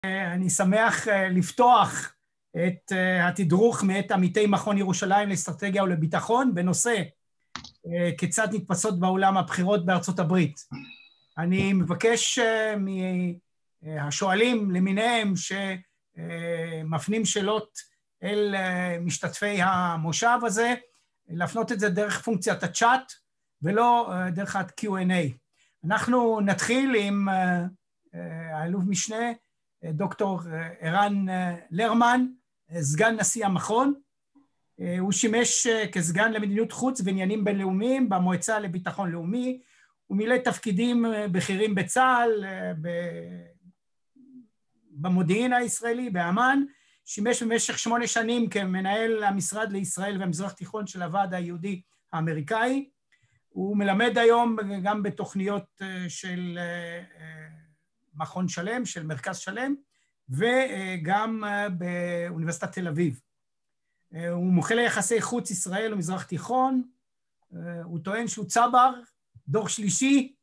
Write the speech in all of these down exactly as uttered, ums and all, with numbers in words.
אני שמח לפתוח את התדרוך מאת עמיתי מכון ירושלים לאסטרטגיה ולביטחון בנושא כיצד נתפסות בעולם הבחירות בארצות הברית. אני מבקש מהשואלים למיניהם שמפנים שאלות אל משתתפי המושב הזה, להפנות את זה דרך פונקציית הצ'אט ולא דרך ה-קיו אנד איי. אנחנו נתחיל עם האלוף משנה דוקטור ערן לרמן, סגן נשיא המכון. הוא שימש כסגן למדיניות חוץ ועניינים בינלאומיים במועצה לביטחון לאומי, הוא מילא תפקידים בכירים בצה"ל, במודיעין הישראלי, באמ"ן, שימש במשך שמונה שנים כמנהל המשרד לישראל והמזרח תיכון של הוועד היהודי האמריקאי. הוא מלמד היום גם בתוכניות של מכון שלם, של מרכז שלם, וגם באוניברסיטת תל אביב. הוא מומחה ליחסי חוץ ישראל ומזרח תיכון, הוא טוען שהוא צבר, דור שלישי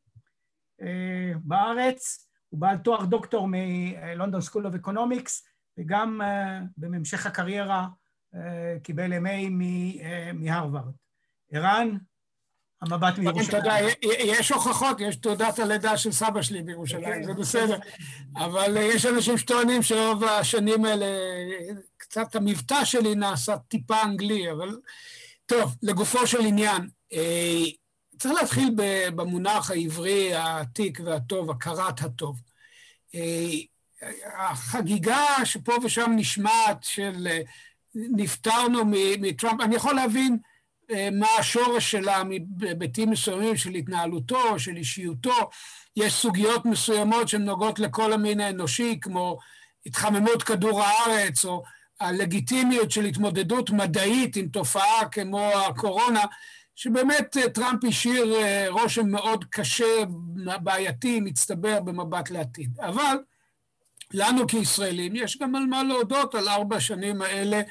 בארץ, הוא בעל תואר דוקטור מלונדון סקול אוף אקונומיקס, וגם בהמשך הקריירה קיבל אם איי מהרווארד. ערן, המבט מירושלים. תודה, יש הוכחות, יש תעודת הלידה של סבא שלי בירושלים, זה בסדר. אבל יש אנשים שטוענים שרוב השנים האלה, קצת המבטא שלי נעשה טיפה אנגלי, אבל טוב, לגופו של עניין, צריך להתחיל במונח העברי העתיק והטוב, הכרת הטוב. החגיגה שפה ושם נשמעת של נפטרנו מטראמפ, אני יכול להבין מה השורש שלה מבתים מסוימים של התנהלותו, של אישיותו. יש סוגיות מסוימות שהן נוגעות לכל המין האנושי, כמו התחממות כדור הארץ, או הלגיטימיות של התמודדות מדעית עם תופעה כמו הקורונה, שבאמת טראמפ השאיר רושם מאוד קשה, בעייתי, מצטבר במבט לעתיד. אבל לנו כישראלים יש גם על מה להודות על ארבע השנים האלה,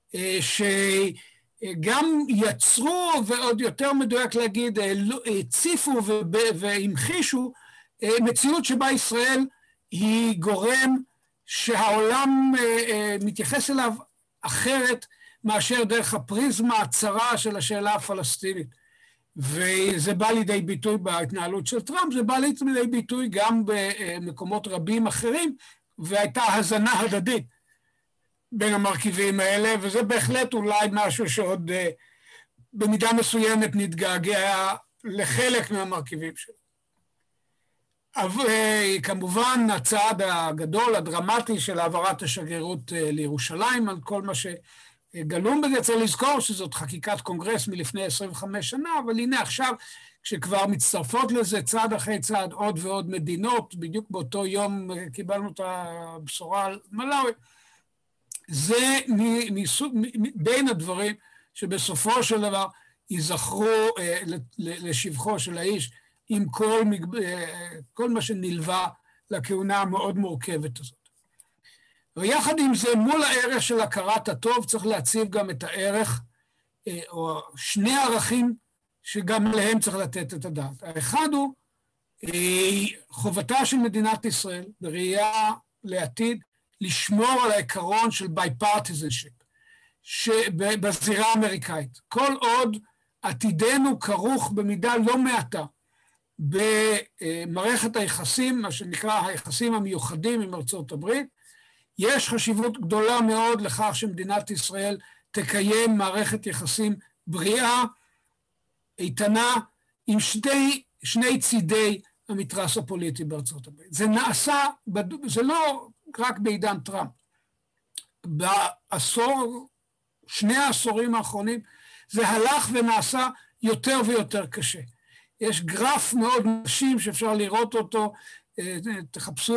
שגם יצרו, ועוד יותר מדויק להגיד, הציפו והמחישו מציאות שבה ישראל היא גורם שהעולם מתייחס אליו אחרת מאשר דרך הפריזמה הצרה של השאלה הפלסטינית. וזה בא לידי ביטוי בהתנהלות של טראמפ, זה בא לידי ביטוי גם במקומות רבים אחרים, והייתה הזנה הדדית בין המרכיבים האלה, וזה בהחלט אולי משהו שעוד במידה מסוימת נתגעגע לחלק מהמרכיבים שלו. אבל כמובן הצעד הגדול, הדרמטי של העברת השגרירות לירושלים, על כל מה שגלום בזה, צריך לזכור שזאת חקיקת קונגרס מלפני עשרים וחמש שנה, אבל הנה עכשיו, כשכבר מצטרפות לזה צעד אחרי צעד עוד ועוד מדינות, בדיוק באותו יום קיבלנו את הבשורה על מלאווי, זה מסוג, בין הדברים שבסופו של דבר ייזכרו לשבחו של האיש, עם כל, כל מה שנלווה לכהונה המאוד מורכבת הזאת. ויחד עם זה, מול הערך של הכרת הטוב, צריך להציב גם את הערך, או שני ערכים, שגם להם צריך לתת את הדעת. האחד הוא חובתה של מדינת ישראל, בראייה לעתיד, לשמור על העיקרון של bipartisanship, בזירה האמריקאית. כל עוד עתידנו כרוך במידה לא מעטה, במערכת היחסים, מה שנקרא היחסים המיוחדים עם ארצות הברית, יש חשיבות גדולה מאוד לכך שמדינת ישראל תקיים מערכת יחסים בריאה, איתנה, עם שני, שני צידי המתרס הפוליטי בארצות הברית. זה נעשה, זה לא רק בעידן טראמפ. בעשור, שני העשורים האחרונים, זה הלך ונעשה יותר ויותר קשה. יש גרף מאוד מרשים שאפשר לראות אותו, תחפשו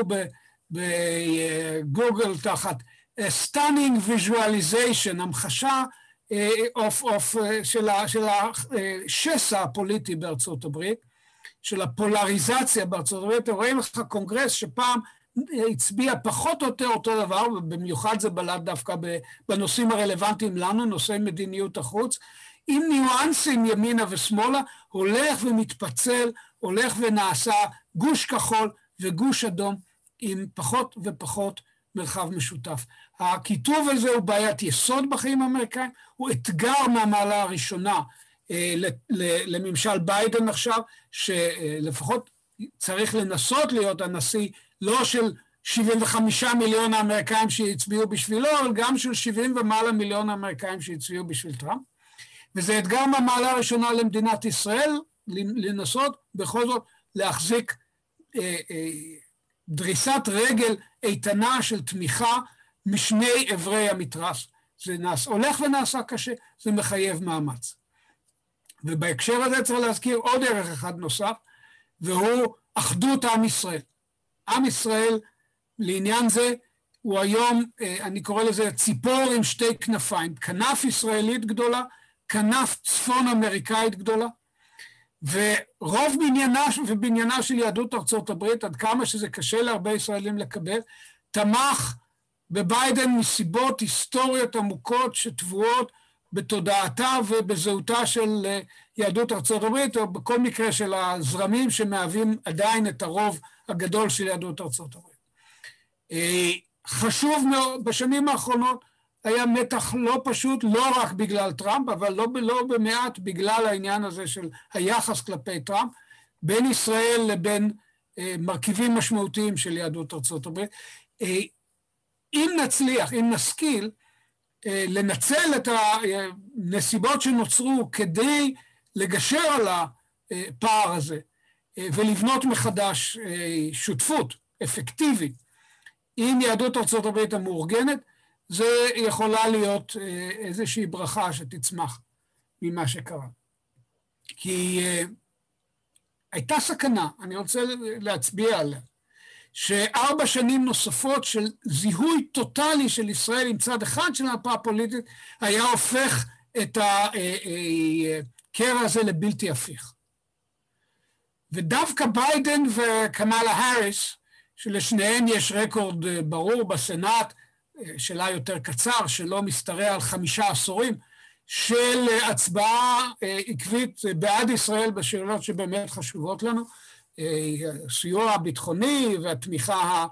בגוגל תחת stunning visualization, המחשה of, of, של, של השסע הפוליטי בארצות הברית, של הפולריזציה בארצות הברית. רואים לך קונגרס שפעם הצביע פחות או יותר אותו דבר, ובמיוחד זה בלט דווקא בנושאים הרלוונטיים לנו, נושאי מדיניות החוץ, עם ניואנסים ימינה ושמאלה, הולך ומתפצל, הולך ונעשה גוש כחול וגוש אדום, עם פחות ופחות מרחב משותף. הכיתוב הזה הוא בעיית יסוד בחיים האמריקאים, הוא אתגר מהמעלה הראשונה לממשל ביידן עכשיו, שלפחות צריך לנסות להיות הנשיא לא של שבעים וחמישה מיליון האמריקאים שהצביעו בשבילו, אבל גם של שבעים ומעלה מיליון האמריקאים שהצביעו בשביל טראמפ. וזה אתגר מהמעלה הראשונה למדינת ישראל, לנסות בכל זאת להחזיק אה, אה, דריסת רגל איתנה של תמיכה משני עברי המתרס. זה נעשה, הולך ונעשה קשה, זה מחייב מאמץ. ובהקשר הזה צריך להזכיר עוד ערך אחד נוסף, והוא אחדות עם ישראל. עם ישראל, לעניין זה, הוא היום, אני קורא לזה ציפור עם שתי כנפיים, כנף ישראלית גדולה, כנף צפון אמריקאית גדולה, ורוב בניינה ובניינה של יהדות ארצות הברית, עד כמה שזה קשה להרבה ישראלים לקבל, תמך בביידן מסיבות היסטוריות עמוקות שטבועות בתודעתה ובזהותה של יהדות ארצות הברית, או בכל מקרה של הזרמים שמהווים עדיין את הרוב הגדול של יהדות ארצות הברית. חשוב מאוד, בשנים האחרונות היה מתח לא פשוט, לא רק בגלל טראמפ, אבל לא, לא במעט בגלל העניין הזה של היחס כלפי טראמפ, בין ישראל לבין אה, מרכיבים משמעותיים של יהדות ארצות הברית. אה, אם נצליח, אם נשכיל, אה, לנצל את הנסיבות שנוצרו כדי לגשר על הפער הזה, אה, ולבנות מחדש אה, שותפות אפקטיבית עם יהדות ארצות הברית המאורגנת, זה יכולה להיות איזושהי ברכה שתצמח ממה שקרה. כי הייתה סכנה, אני רוצה להצביע עליה, שארבע שנים נוספות של זיהוי טוטלי של ישראל עם צד אחד של המפה הפוליטית, היה הופך את הקרע הזה לבלתי הפיך. ודווקא ביידן וקמאלה האריס, שלשניהם יש רקורד ברור בסנאט, שלה יותר קצר, שלא משתרע על חמישה עשורים, של הצבעה עקבית בעד ישראל בשאלות שבאמת חשובות לנו, הסיוע הביטחוני והתמיכה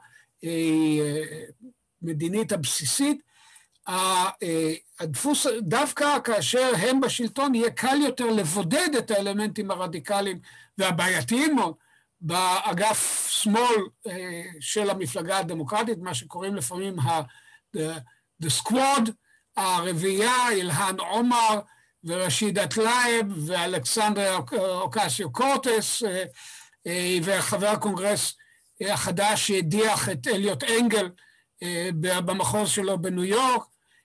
המדינית הבסיסית, הדפוס, דווקא כאשר הם בשלטון, יהיה קל יותר לבודד את האלמנטים הרדיקליים והבעייתיים מאוד, באגף שמאל של המפלגה הדמוקרטית, מה שקוראים לפעמים ה... The Squad, הרביעייה, אילהן עומר ורשיד טלייב ואלכסנדרה אוקסיו קורטס, וחבר הקונגרס החדש שהדיח את אליוט אנגל במחוז שלו בניו יורק,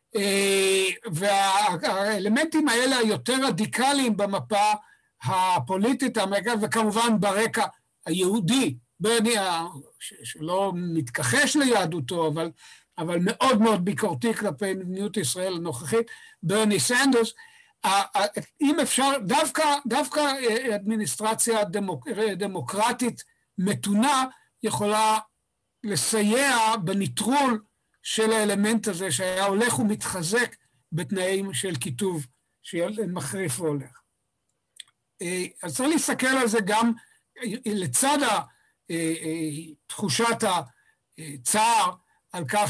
והאלמנטים האלה היותר רדיקליים במפה הפוליטית האמריקאית, וכמובן ברקע היהודי, ברני, שלא מתכחש ליהדותו, אבל, אבל מאוד מאוד ביקורתי כלפי מדיניות ישראל הנוכחית, ברני סנדרס, אם אפשר, דווקא, דווקא אדמיניסטרציה דמוק, דמוקרטית מתונה, יכולה לסייע בניטרול של האלמנט הזה, שהיה הולך ומתחזק בתנאים של כיתוב, שמחריף והולך. אז צריך להסתכל על זה גם לצד תחושת הצער על כך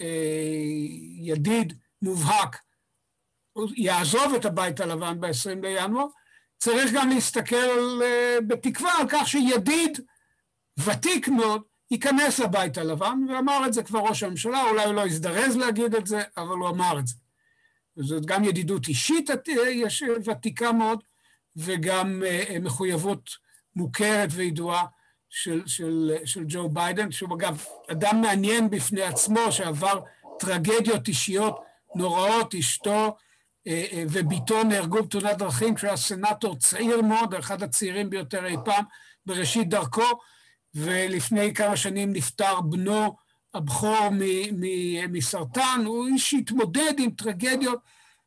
שידיד מובהק יעזוב את הבית הלבן ב-עשרים לינואר, צריך גם להסתכל בתקווה על כך שידיד ותיק מאוד ייכנס לבית הלבן, ואמר את זה כבר ראש הממשלה, אולי הוא לא יזדרז להגיד את זה, אבל הוא אמר את זה. וזאת גם ידידות אישית ותיקה מאוד, וגם מחויבות מוכרת וידועה של, של, של ג'ו ביידן, שהוא אגב אדם מעניין בפני עצמו, שעבר טרגדיות אישיות נוראות, אשתו וביתו נהרגו בתאונת דרכים, כשהוא היה סנאטור צעיר מאוד, אחד הצעירים ביותר אי פעם, בראשית דרכו, ולפני כמה שנים נפטר בנו הבכור מסרטן, הוא איש שהתמודד עם טרגדיות,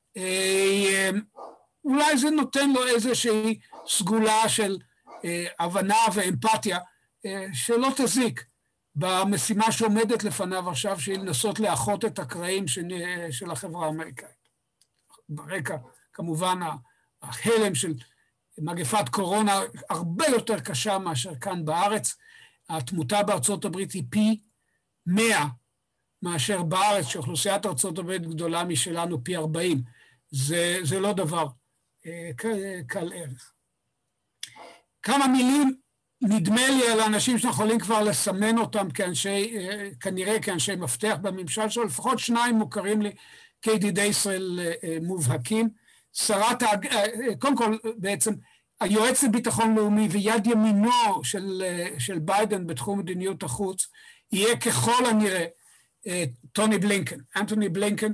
אולי זה נותן לו איזושהי סגולה של הבנה ואמפתיה, שלא תזיק במשימה שעומדת לפניו עכשיו, שהיא לנסות לאחות את הקרעים של החברה האמריקאית. ברקע, כמובן, ההלם של מגפת קורונה הרבה יותר קשה מאשר כאן בארץ, התמותה בארצות הברית היא פי מאה מאשר בארץ, שאוכלוסיית ארצות הברית גדולה משלנו פי ארבעים. זה, זה לא דבר קל ערך. כמה מילים, נדמה לי, על האנשים שאנחנו יכולים כבר לסמן אותם כאנשי, כנראה כאנשי מפתח בממשל שלו, לפחות שניים מוכרים לי כידידי ישראל מובהקים. שרת, קודם כל בעצם, היועץ לביטחון לאומי ויד ימינו של, של ביידן בתחום מדיניות החוץ, יהיה ככל הנראה טוני בלינקן, אנטוני בלינקן,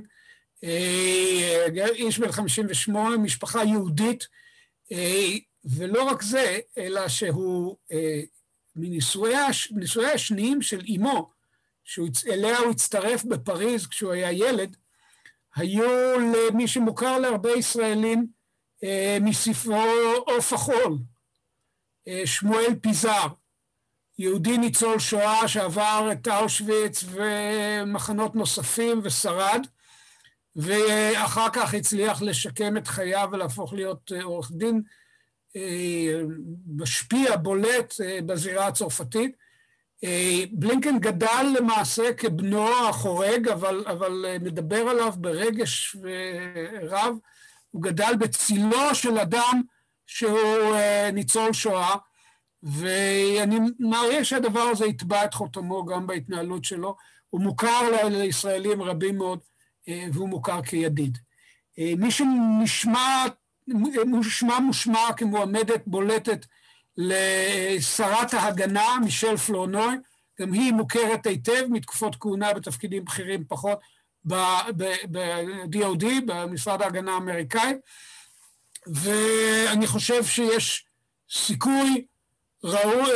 איש בן חמישים ושמונה, משפחה יהודית, ולא רק זה, אלא שהוא מנישואי השניים של אמו, שאליה הוא הצטרף בפריז כשהוא היה ילד, היו למי שמוכר להרבה ישראלים מספרו עוף החול, שמואל פיזר, יהודי ניצול שואה שעבר את אושוויץ ומחנות נוספים ושרד, ואחר כך הצליח לשקם את חייו ולהפוך להיות עורך דין משפיע, בולט בזירה הצרפתית. בלינקן גדל למעשה כבנו החורג, אבל, אבל מדבר עליו ברגש רב. הוא גדל בצילו של אדם שהוא ניצול שואה, ואני מעריך שהדבר הזה יטבע את חותמו גם בהתנהלות שלו. הוא מוכר לישראלים רבים מאוד, והוא מוכר כידיד. מי שנשמע מושמע מושמע כמועמדת בולטת לשרת ההגנה, מישל פלורנוי, גם היא מוכרת היטב מתקופות כהונה בתפקידים בכירים פחות ב-די או די, במשרד ההגנה האמריקאי, ואני חושב שיש סיכוי ראוי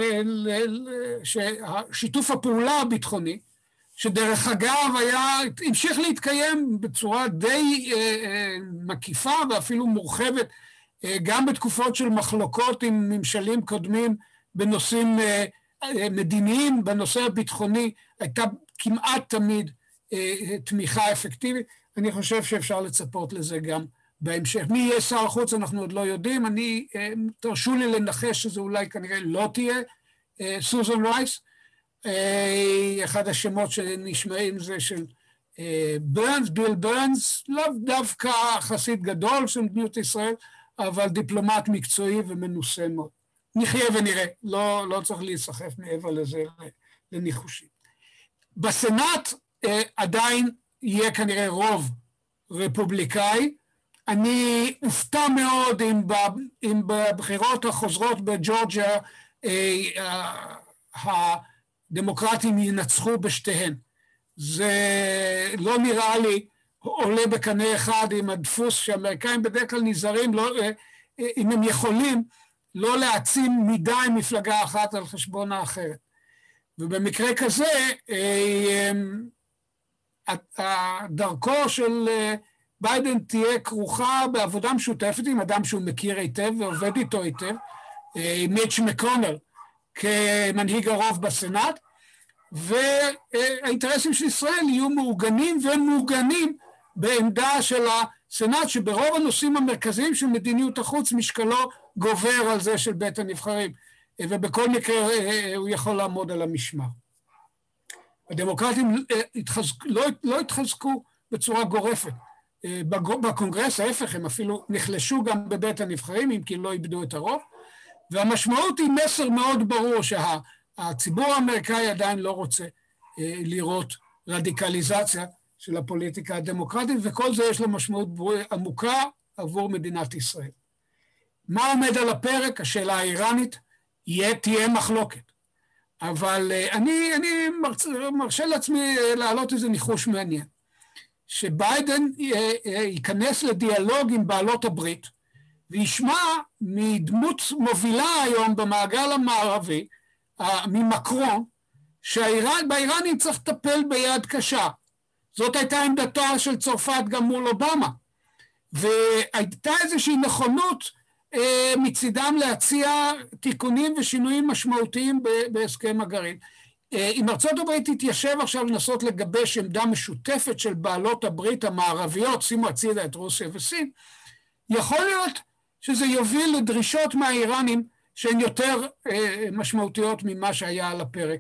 ששיתוף הפעולה הביטחוני, שדרך אגב היה, המשיך להתקיים בצורה די מקיפה ואפילו מורחבת, גם בתקופות של מחלוקות עם ממשלים קודמים בנושאים מדיניים, בנושא הביטחוני הייתה כמעט תמיד תמיכה אפקטיבית. אני חושב שאפשר לצפות לזה גם בהמשך. מי יהיה שר החוץ אנחנו עוד לא יודעים, אני, תרשו לי לנחש שזה אולי כנראה לא תהיה סוזן רייס, אחד השמות שנשמעים זה של ברנס, ביל ברנס, לא דווקא חסיד גדול של מדיניות ישראל, אבל דיפלומט מקצועי ומנוסה מאוד. נחיה ונראה, לא, לא צריך להיסחף מעבר לזה לניחושים. בסנאט עדיין יהיה כנראה רוב רפובליקאי. אני אופתע מאוד אם, אם בבחירות החוזרות בג'ורג'יה הדמוקרטים ינצחו בשתיהן. זה לא נראה לי עולה בקנה אחד עם הדפוס שהאמריקאים בדרך כלל נזהרים, לא, אם הם יכולים, לא להעצים מדי מפלגה אחת על חשבון האחרת. ובמקרה כזה, דרכו של ביידן תהיה כרוכה בעבודה משותפת עם אדם שהוא מכיר היטב ועובד איתו היטב, מיץ' מקונל, כמנהיג הרוב בסנאט, והאינטרסים של ישראל יהיו מעוגנים ומוגנים בעמדה של הסנאט, שברוב הנושאים המרכזיים של מדיניות החוץ משקלו גובר על זה של בית הנבחרים, ובכל מקרה הוא יכול לעמוד על המשמר. הדמוקרטים התחזק, לא, לא התחזקו בצורה גורפת. בקונגרס ההפך, הם אפילו נחלשו גם בבית הנבחרים, אם כי לא איבדו את הרוב, והמשמעות היא מסר מאוד ברור שהציבור האמריקאי עדיין לא רוצה לראות רדיקליזציה של הפוליטיקה הדמוקרטית, וכל זה יש לו משמעות עמוקה עבור מדינת ישראל. מה עומד על הפרק? השאלה האיראנית, יהיה, תהיה מחלוקת. אבל אני, אני מרשה לעצמי להעלות איזה ניחוש מעניין, שביידן ייכנס לדיאלוג עם בעלות הברית, וישמע מדמות מובילה היום במעגל המערבי, ממקרון, שבאיראנים צריך לטפל ביד קשה. זאת הייתה עמדתה של צרפת גם מול אובמה, והייתה איזושהי נכונות אה, מצידם להציע תיקונים ושינויים משמעותיים בהסכם הגרעין. אה, אם ארצות הברית תתיישב עכשיו לנסות לגבש עמדה משותפת של בעלות הברית המערביות, שימו הצידה את רוסיה וסין, יכול להיות שזה יוביל לדרישות מהאיראנים שהן יותר אה, משמעותיות ממה שהיה על הפרק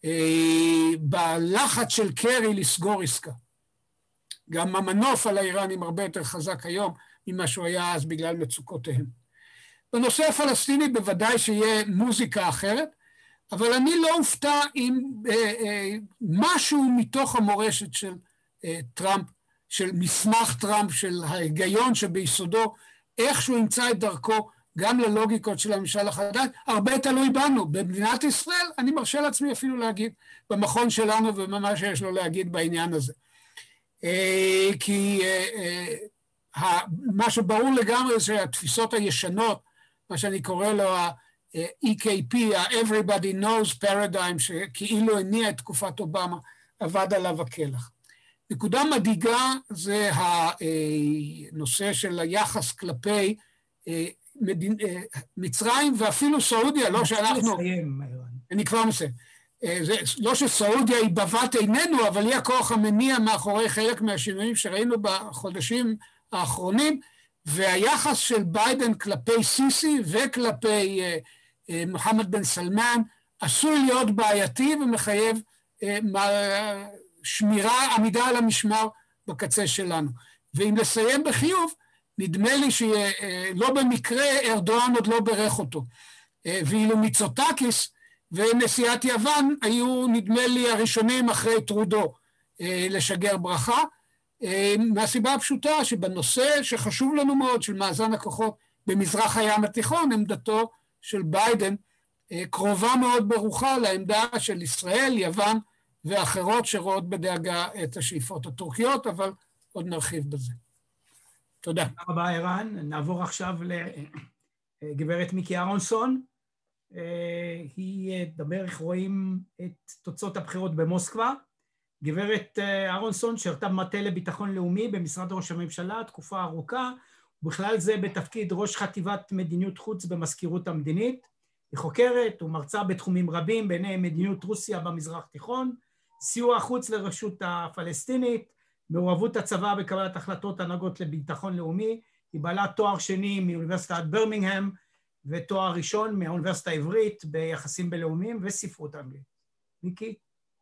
בלחץ של קרי לסגור עסקה. גם המנוף על האיראנים הרבה יותר חזק היום ממה שהוא היה אז בגלל מצוקותיהם. בנושא הפלסטיני בוודאי שיהיה מוזיקה אחרת, אבל אני לא אופתע עם אה, אה, משהו מתוך המורשת של אה, טראמפ, של מסמך טראמפ, של ההיגיון שביסודו, איכשהו ימצא את דרכו גם ללוגיקות של הממשל החדש, הרבה תלוי בנו. במדינת ישראל, אני מרשה לעצמי אפילו להגיד, במכון שלנו ומה שיש לו להגיד בעניין הזה. אה, כי אה, אה, מה שברור לגמרי זה שהתפיסות הישנות, מה שאני קורא לו ה-E K P, ה-Everybody Knows Paradigm, שכאילו הניע את תקופת אובמה, עבד עליו הכלח. נקודה מדאיגה זה הנושא של היחס כלפי מצרים ואפילו סעודיה, לא שאנחנו... אני כבר מסיים. לא שסעודיה היא בבת עינינו, אבל היא הכוח המניע מאחורי חלק מהשינויים שראינו בחודשים האחרונים, והיחס של ביידן כלפי סיסי וכלפי מוחמד בן סלמן עשוי להיות בעייתי ומחייב שמירה, עמידה על המשמר בקצה שלנו. ואם לסיים בחיוב, נדמה לי שלא במקרה ארדואן עוד לא ברך אותו. ואילו מיצוטקיס ונשיאת יוון היו נדמה לי הראשונים אחרי טרודו לשגר ברכה, מהסיבה הפשוטה שבנושא שחשוב לנו מאוד של מאזן הכוחות במזרח הים התיכון, עמדתו של ביידן קרובה מאוד ברוחה לעמדה של ישראל, יוון ואחרות שרואות בדאגה את השאיפות הטורקיות, אבל עוד נרחיב בזה. תודה. תודה רבה ערן. נעבור עכשיו לגברת מיקי אהרונסון. היא דבר איך רואים את תוצאות הבחירות במוסקבה. גברת אהרונסון שירתה במטה לביטחון לאומי במשרד ראש הממשלה תקופה ארוכה, ובכלל זה בתפקיד ראש חטיבת מדיניות חוץ במזכירות המדינית. היא חוקרת ומרצה בתחומים רבים, ביניהם מדיניות רוסיה במזרח תיכון, סיוע חוץ לרשות הפלסטינית, מעורבות הצבא בקבלת החלטות הנוגעות לביטחון לאומי. היא בעלת תואר שני מאוניברסיטת ברמינגהם ותואר ראשון מהאוניברסיטה העברית ביחסים בינלאומיים וספרות אנגלית. מיקי?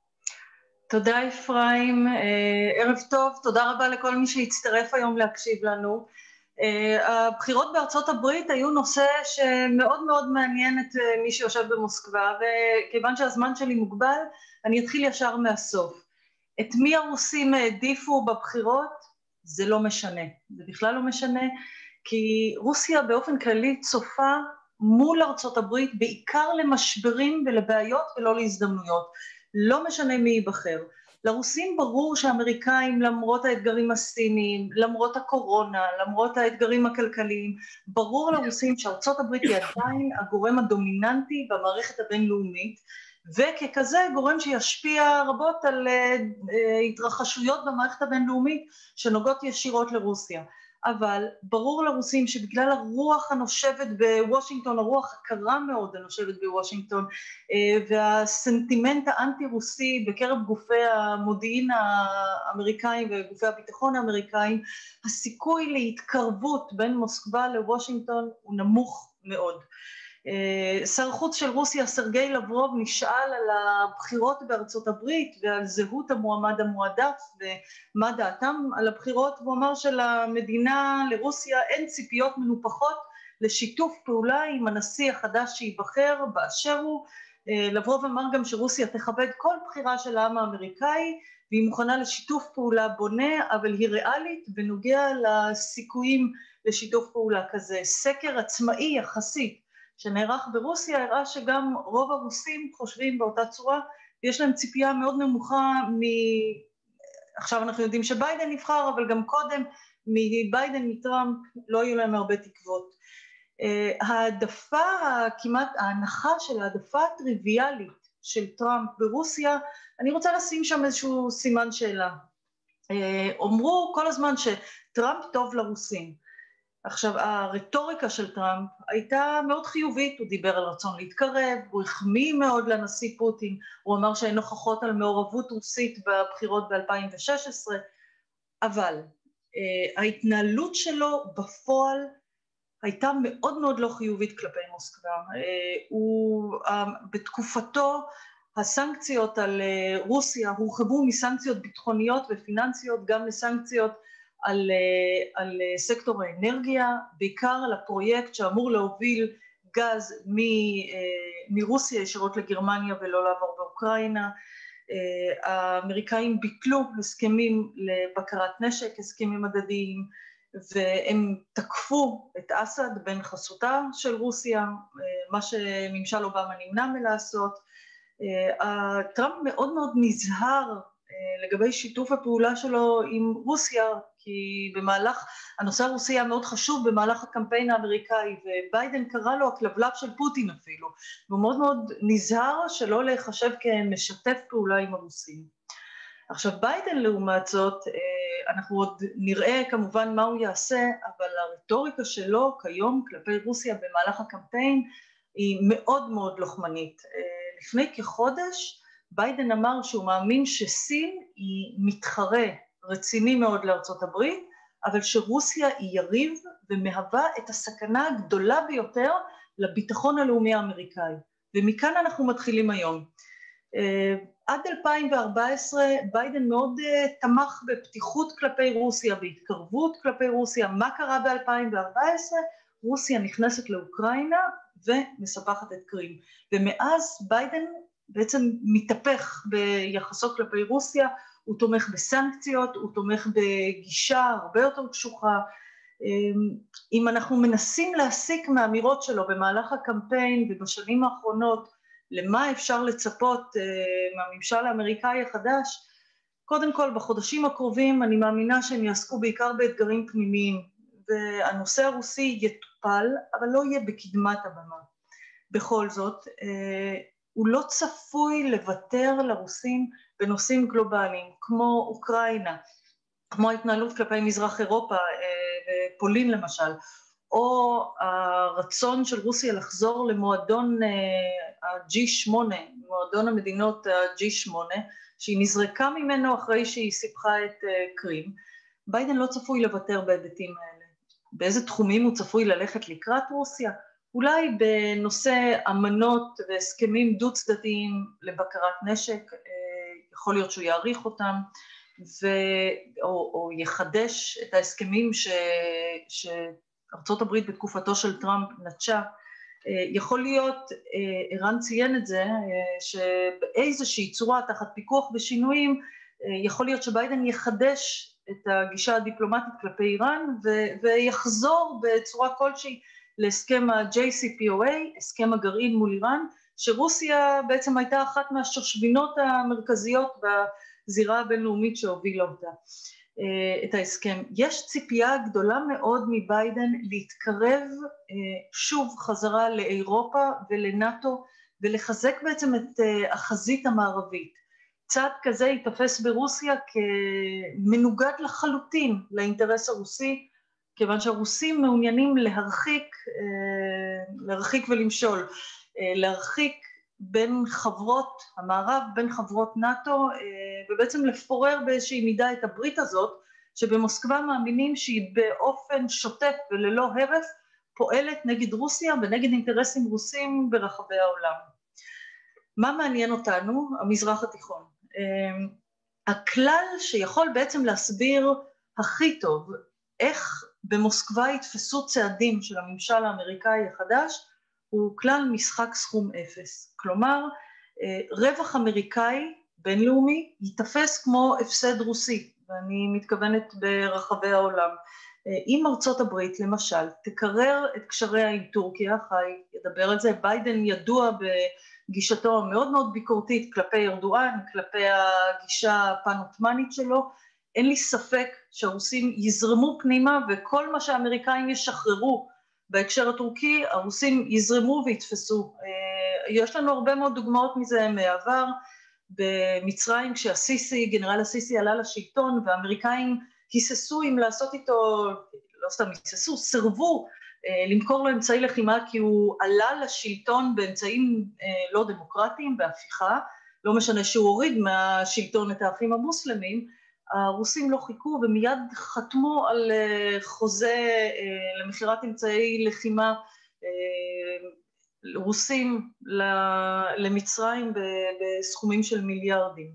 תודה אפרים, ערב טוב, תודה רבה לכל מי שהצטרף היום להקשיב לנו. הבחירות בארצות הברית היו נושא שמאוד מאוד מעניין את מי שיושב במוסקבה, וכיוון שהזמן שלי מוגבל, אני אתחיל ישר מהסוף. את מי הרוסים העדיפו בבחירות? זה לא משנה, זה בכלל לא משנה, כי רוסיה באופן כללי צופה מול ארצות הברית בעיקר למשברים ולבעיות ולא להזדמנויות. לא משנה מי ייבחר. לרוסים ברור שהאמריקאים, למרות האתגרים הסיניים, למרות הקורונה, למרות האתגרים הכלכליים, ברור לרוסים שארצות הברית היא עדיין הגורם הדומיננטי במערכת הבינלאומית, וככזה גורם שישפיע רבות על התרחשויות במערכת הבינלאומית שנוגעות ישירות לרוסיה. אבל ברור לרוסים שבגלל הרוח הנושבת בוושינגטון, הרוח הקרה מאוד הנושבת בוושינגטון, והסנטימנט האנטי-רוסי בקרב גופי המודיעין האמריקאים וגופי הביטחון האמריקאים, הסיכוי להתקרבות בין מוסקבה לוושינגטון הוא נמוך מאוד. שר חוץ של רוסיה, סרגי לברוב, נשאל על הבחירות בארצות הברית ועל זהות המועמד המועדף ומה דעתם על הבחירות, והוא אמר שלמדינה, לרוסיה, אין ציפיות מנופחות לשיתוף פעולה עם הנשיא החדש שיבחר באשר הוא. לברוב אמר גם שרוסיה תכבד כל בחירה של העם האמריקאי, והיא מוכנה לשיתוף פעולה בונה, אבל היא ריאלית בנוגע לסיכויים לשיתוף פעולה כזה. סקר עצמאי יחסית שנערך ברוסיה הראה שגם רוב הרוסים חושבים באותה צורה, ויש להם ציפייה מאוד נמוכה מ... עכשיו אנחנו יודעים שביידן נבחר, אבל גם קודם מביידן מטראמפ לא היו להם הרבה תקוות. העדפה, כמעט ההנחה של העדפה הטריוויאלית של טראמפ ברוסיה, אני רוצה לשים שם איזשהו סימן שאלה. אומרו כל הזמן שטראמפ טוב לרוסים. עכשיו, הרטוריקה של טראמפ הייתה מאוד חיובית, הוא דיבר על רצון להתקרב, הוא החמיא מאוד לנשיא פוטין, הוא אמר שאין הוכחות על מעורבות רוסית בבחירות ב-אלפיים ושש עשרה, אבל אה, ההתנהלות שלו בפועל הייתה מאוד מאוד לא חיובית כלפי מוסקבה. אה, הוא, אה, בתקופתו הסנקציות על רוסיה הורחבו מסנקציות ביטחוניות ופיננסיות גם לסנקציות על, על סקטור האנרגיה, בעיקר על הפרויקט שאמור להוביל גז מ, מרוסיה ישירות לגרמניה ולא לעבור באוקראינה. האמריקאים ביטלו הסכמים לבקרת נשק, הסכמים הדדיים, והם תקפו את אסד בין חסותה של רוסיה, מה שממשל אובמה נמנע מלעשות. טראמפ מאוד מאוד נזהר לגבי שיתוף הפעולה שלו עם רוסיה, כי במהלך, הנושא הרוסי היה מאוד חשוב במהלך הקמפיין האמריקאי, וביידן קרא לו הכלבלב של פוטין אפילו, והוא מאוד מאוד נזהר שלא להיחשב כמשתף פעולה עם הרוסים. עכשיו ביידן לעומת זאת, אנחנו עוד נראה כמובן מה הוא יעשה, אבל הרטוריקה שלו כיום כלפי רוסיה במהלך הקמפיין היא מאוד מאוד לוחמנית. לפני כחודש ביידן אמר שהוא מאמין שסין היא מתחרה רציני מאוד לארצות הברית, אבל שרוסיה היא יריב ומהווה את הסכנה הגדולה ביותר לביטחון הלאומי האמריקאי. ומכאן אנחנו מתחילים היום. עד אלפיים וארבע עשרה ביידן מאוד תמך בפתיחות כלפי רוסיה, בהתקרבות כלפי רוסיה. מה קרה ב-אלפיים וארבע עשרה? רוסיה נכנסת לאוקראינה ומספחת את קרים. ומאז ביידן בעצם מתהפך ביחסו כלפי רוסיה, הוא תומך בסנקציות, הוא תומך בגישה הרבה יותר קשוחה. אם אנחנו מנסים להסיק מהאמירות שלו במהלך הקמפיין ובשנים האחרונות, למה אפשר לצפות מהממשל האמריקאי החדש, קודם כל בחודשים הקרובים אני מאמינה שהם יעסקו בעיקר באתגרים פנימיים, והנושא הרוסי יטופל, אבל לא יהיה בקדמת הבמה. בכל זאת, הוא לא צפוי לוותר לרוסים בנושאים גלובליים, כמו אוקראינה, כמו ההתנהלות כלפי מזרח אירופה ופולין למשל, או הרצון של רוסיה לחזור למועדון ה-ג'י שמונה, מועדון המדינות ה-ג'י שמונה, שהיא נזרקה ממנו אחרי שהיא סיפחה את קרים. ביידן לא צפוי לוותר בהיבטים האלה. באיזה תחומים הוא צפוי ללכת לקראת רוסיה? אולי בנושא אמנות והסכמים דו צדדיים לבקרת נשק, יכול להיות שהוא יעריך אותם, ו... או, או יחדש את ההסכמים ש... שארצות הברית בתקופתו של טראמפ נטשה. יכול להיות, ערן ציין את זה, שבאיזושהי צורה תחת פיקוח ושינויים, יכול להיות שביידן יחדש את הגישה הדיפלומטית כלפי איראן, ו... ויחזור בצורה כלשהי להסכם ה-ג'יי סי פי או איי, הסכם הגרעין מול איראן, שרוסיה בעצם הייתה אחת מהשושבינות המרכזיות בזירה הבינלאומית שהובילה אותה, את ההסכם. יש ציפייה גדולה מאוד מביידן להתקרב שוב חזרה לאירופה ולנאטו, ולחזק בעצם את החזית המערבית. צעד כזה יתפס ברוסיה כמנוגד לחלוטין לאינטרס הרוסי, כיוון שהרוסים מעוניינים להרחיק, להרחיק ולמשול, להרחיק בין חברות המערב, בין חברות נאטו, ובעצם לפורר באיזושהי מידה את הברית הזאת, שבמוסקבה מאמינים שהיא באופן שוטף וללא הרף, פועלת נגד רוסיה ונגד אינטרסים רוסים ברחבי העולם. מה מעניין אותנו? המזרח התיכון. הכלל שיכול בעצם להסביר הכי טוב, איך במוסקבה יתפסו צעדים של הממשל האמריקאי החדש, הוא כלל משחק סכום אפס. כלומר, רווח אמריקאי בינלאומי יתפס כמו הפסד רוסי, ואני מתכוונת ברחבי העולם. אם ארצות הברית, למשל, תקרר את קשריה עם טורקיה, חי ידבר על זה, ביידן ידוע בגישתו המאוד מאוד ביקורתית כלפי ארדואן, כלפי הגישה הפן-עות'מאנית שלו, אין לי ספק שהרוסים יזרמו פנימה, וכל מה שהאמריקאים ישחררו בהקשר הטורקי, הרוסים יזרמו ויתפסו. יש לנו הרבה מאוד דוגמאות מזה מהעבר, במצרים כשהסיסי, גנרל הסיסי עלה לשלטון, והאמריקאים היססו אם לעשות איתו, לא סתם היססו, סרבו למכור לו אמצעי לחימה, כי הוא עלה לשלטון באמצעים לא דמוקרטיים, בהפיכה, לא משנה שהוא הוריד מהשלטון את האחים המוסלמים, הרוסים לא חיכו ומיד חתמו על חוזה למכירת אמצעי לחימה רוסים למצרים בסכומים של מיליארדים.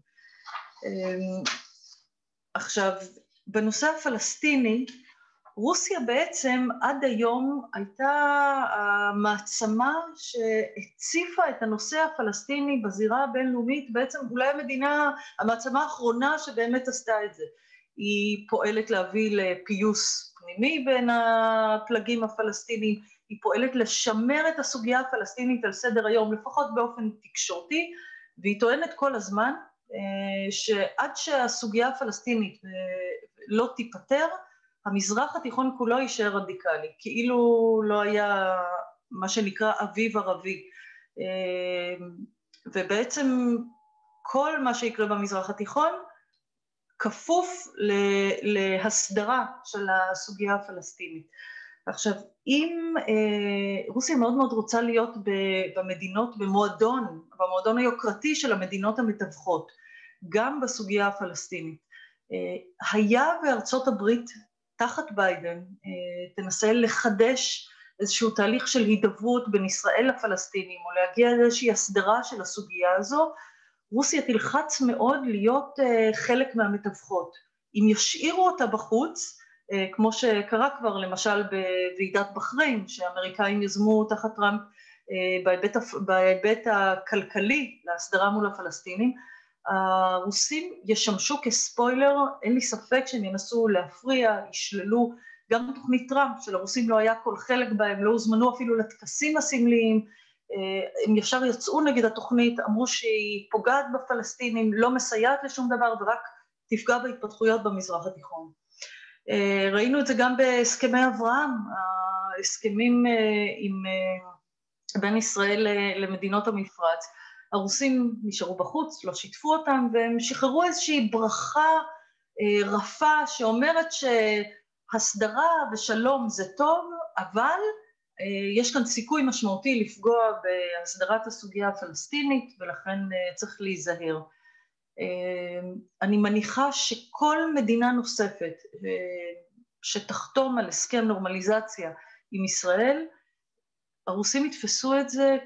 עכשיו, בנושא הפלסטיני, רוסיה בעצם עד היום הייתה המעצמה שהציפה את הנושא הפלסטיני בזירה הבינלאומית, בעצם אולי המדינה, המעצמה האחרונה שבאמת עשתה את זה. היא פועלת להביא לפיוס פנימי בין הפלגים הפלסטיניים, היא פועלת לשמר את הסוגיה הפלסטינית על סדר היום, לפחות באופן תקשורתי, והיא טוענת כל הזמן שעד שהסוגיה הפלסטינית לא תיפטר, המזרח התיכון כולו יישאר רדיקלי, כאילו לא היה מה שנקרא אביב ערבי. ובעצם כל מה שיקרה במזרח התיכון כפוף להסדרה של הסוגיה הפלסטינית. עכשיו, אם רוסיה מאוד מאוד רוצה להיות במדינות, במועדון, במועדון היוקרתי של המדינות המתווכות, גם בסוגיה הפלסטינית, היה בארצות הברית תחת ביידן תנסה לחדש איזשהו תהליך של הידברות בין ישראל לפלסטינים, או להגיע לאיזושהי הסדרה של הסוגיה הזו, רוסיה תלחץ מאוד להיות חלק מהמתווכות. אם ישאירו אותה בחוץ, כמו שקרה כבר למשל בוועידת בחריין, שהאמריקאים יזמו תחת טראמפ בהיבט, בהיבט הכלכלי להסדרה מול הפלסטינים, הרוסים ישמשו כספוילר, אין לי ספק שהם ינסו להפריע, ישללו, גם תוכנית טראמפ של הרוסים לא היה כל חלק בהם, לא הוזמנו אפילו לטקסים הסמליים, הם ישר יצאו נגד התוכנית, אמרו שהיא פוגעת בפלסטינים, לא מסייעת לשום דבר ורק תפגע בהתפתחויות במזרח התיכון. ראינו את זה גם בהסכמי אברהם, ההסכמים עם, בין ישראל למדינות המפרץ, הרוסים נשארו בחוץ, לא שיתפו אותם, והם שחררו איזושהי ברכה רפה שאומרת שהסדרה ושלום זה טוב, אבל יש כאן סיכוי משמעותי לפגוע בהסדרת הסוגיה הפלסטינית, ולכן צריך להיזהר. אני מניחה שכל מדינה נוספת שתחתום על הסכם נורמליזציה עם ישראל, הרוסים יתפסו את זה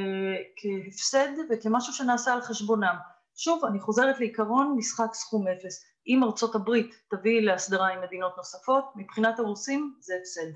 כהפסד וכמשהו שנעשה על חשבונם. שוב, אני חוזרת לעיקרון משחק סכום אפס. אם ארצות הברית תביא להסדרה עם מדינות נוספות, מבחינת הרוסים זה הפסד.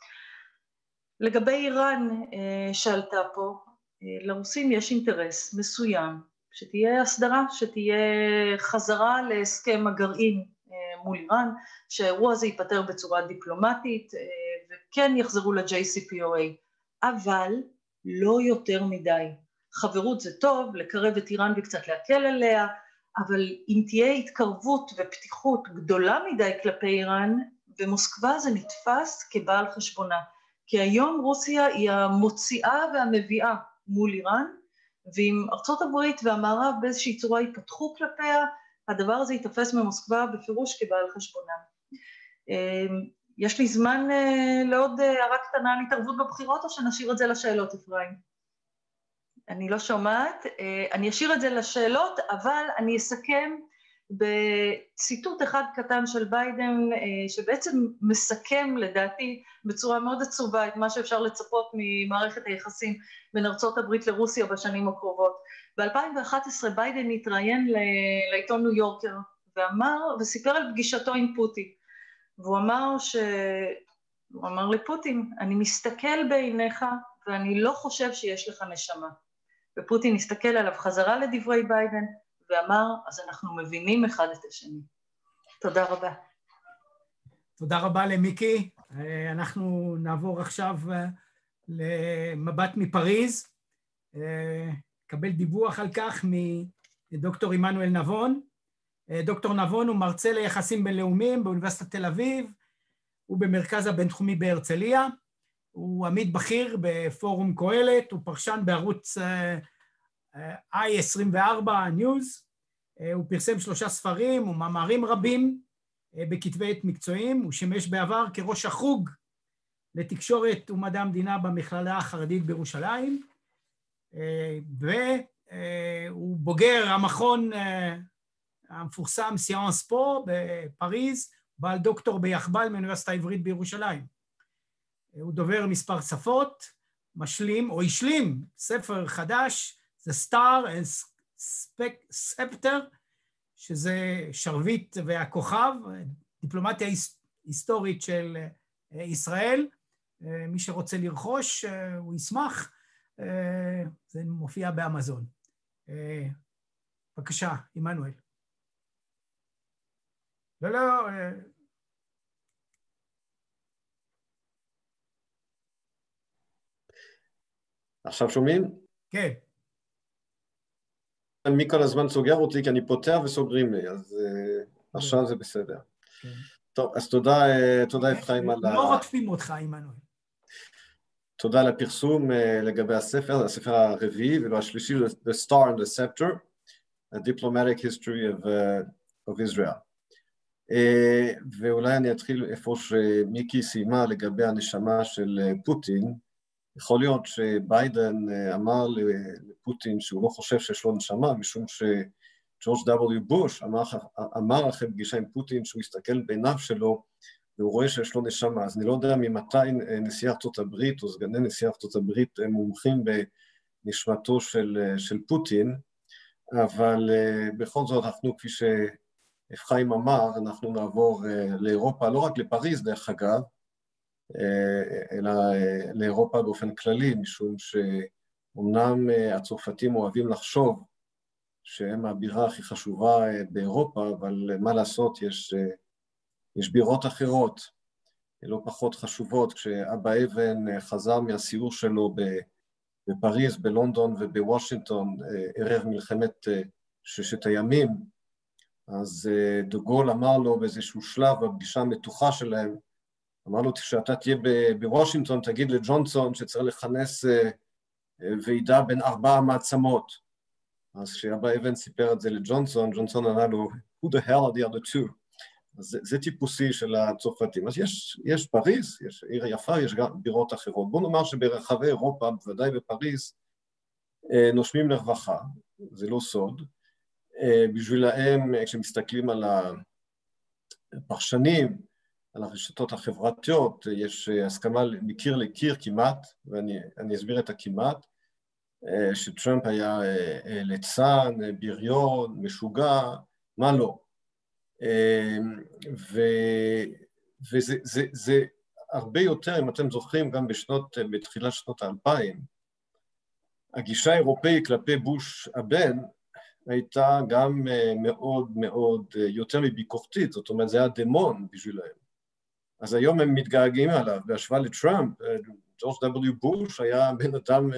לגבי איראן שעלתה פה, לרוסים יש אינטרס מסוים, שתהיה הסדרה, שתהיה חזרה להסכם הגרעין מול איראן, שהאירוע הזה ייפטר בצורה דיפלומטית, וכן יחזרו ל-ג'יי סי פי או איי. אבל לא יותר מדי. חברות זה טוב, לקרב את איראן וקצת להקל עליה, אבל אם תהיה התקרבות ופתיחות גדולה מדי כלפי איראן, במוסקבה זה נתפס כבעל חשבונה. כי היום רוסיה היא המוציאה והמביאה מול איראן, ואם ארצות הברית והמערב באיזושהי צורה ייפתחו כלפיה, הדבר הזה יתפס ממוסקבה בפירוש כבעל חשבונה. יש לי זמן לעוד הערה קטנה על התערבות בבחירות, או שנשאיר את זה לשאלות, אפרים? אני לא שומעת, אני אשאיר את זה לשאלות, אבל אני אסכם בציטוט אחד קטן של ביידן, שבעצם מסכם לדעתי בצורה מאוד עצובה את מה שאפשר לצפות ממערכת היחסים בין ארצות הברית לרוסיה בשנים הקרובות. ב-אלפיים ואחת עשרה ביידן התראיין לעיתון ניו יורקר, ואמר, וסיפר על פגישתו עם פוטין, והוא אמר ש... הוא אמר לפוטין, אני מסתכל בעיניך ואני לא חושב שיש לך נשמה. ופוטין הסתכל עליו חזרה לדברי ביידן, ואמר, אז אנחנו מבינים אחד את השני. תודה רבה. תודה רבה למיקי. אנחנו נעבור עכשיו למבט מפריז, קבל דיווח על כך מדוקטור עמנואל נבון. דוקטור נבון הוא מרצה ליחסים בינלאומיים באוניברסיטת תל אביב, הוא במרכז הבינתחומי בהרצליה, הוא עמית בכיר בפורום קהלת, הוא פרשן בערוץ איי עשרים וארבע ניוז, הוא פרסם שלושה ספרים ומאמרים רבים בכתבי עת מקצועיים, הוא שימש בעבר כראש החוג לתקשורת ומדע המדינה במכללה החרדית בירושלים, והוא בוגר המכון המפורסם סיאנס פו בפריז, בעל דוקטור ביחב"ל מאוניברסיטה העברית בירושלים. הוא דובר מספר שפות, משלים, או השלים, ספר חדש, The Star and Scepter, שזה שרביט והכוכב, דיפלומטיה היסטורית של ישראל. מי שרוצה לרכוש, הוא ישמח. זה מופיע באמזון. בבקשה, עמנואל. לא, לא. עכשיו שומעים? כן. מי כל הזמן סוגר אותי, כי אני פותח וסוגרים לי, אז עכשיו זה בסדר. טוב, אז תודה, תודה אפרים על ה... לא רודפים אותך, עמנואל. תודה על הפרסום לגבי הספר, הספר הרביעי והשלישי, The Star and the Scepter, A Diplomatic History of, uh, of Israel. Uh, ואולי אני אתחיל איפה שמיקי סיימה לגבי הנשמה של פוטין. יכול להיות שביידן אמר לפוטין שהוא לא חושב שיש לו נשמה, משום שג'ורג' דאבליו בוש אמר, אמר אחרי פגישה עם פוטין שהוא הסתכל בעיניו שלו, והוא רואה שיש לו נשמה. אז אני לא יודע ממתי נשיא ארצות הברית או סגני נשיא ארצות הברית הם מומחים בנשמתו של, של פוטין, אבל בכל זאת אנחנו, כפי שאפרים אמר, אנחנו נעבור לאירופה, לא רק לפריז דרך אגב, אלא לאירופה באופן כללי, משום שאומנם הצרפתים אוהבים לחשוב שהם הבירה הכי חשובה באירופה, אבל מה לעשות, יש, יש בירות אחרות, לא פחות חשובות. כשאבא אבן חזר מהסיור שלו בפריז, בלונדון ובוושינגטון, ערב מלחמת ששת הימים, אז דוגול אמר לו באיזשהו שלב, בפגישה המתוחה שלהם, אמר לו, כשאתה תהיה בוושינגטון, תגיד לג'ונסון שצריך לכנס ועידה בין ארבע המעצמות. אז כשאבא אבן סיפר את זה לג'ונסון, ג'ונסון ענה לו, who the hell are the other two? אז זה, זה טיפוסי של הצרפתים. אז יש, יש פריז, יש עיר יפה, יש גם בירות אחרות. בואו נאמר שברחבי אירופה, בוודאי בפריז, נושמים לרווחה, זה לא סוד. בשבילהם, כשמסתכלים על הפרשנים, על הרשתות החברתיות, יש הסכמה מקיר לקיר כמעט, ואני אסביר את הכמעט, שטראמפ היה ליצן, בריון, משוגע, מה לא. ו, וזה זה, זה הרבה יותר, אם אתם זוכרים, גם בשנות, בתחילת שנות האלפיים, הגישה האירופאית כלפי בוש הבן, הייתה גם מאוד מאוד יותר מביקורתית, זאת אומרת, זה היה דמון בשבילהם. אז היום הם מתגעגעים עליו, בהשוואה לטראמפ, ג'ורג' דאבליו בוש היה בן אדם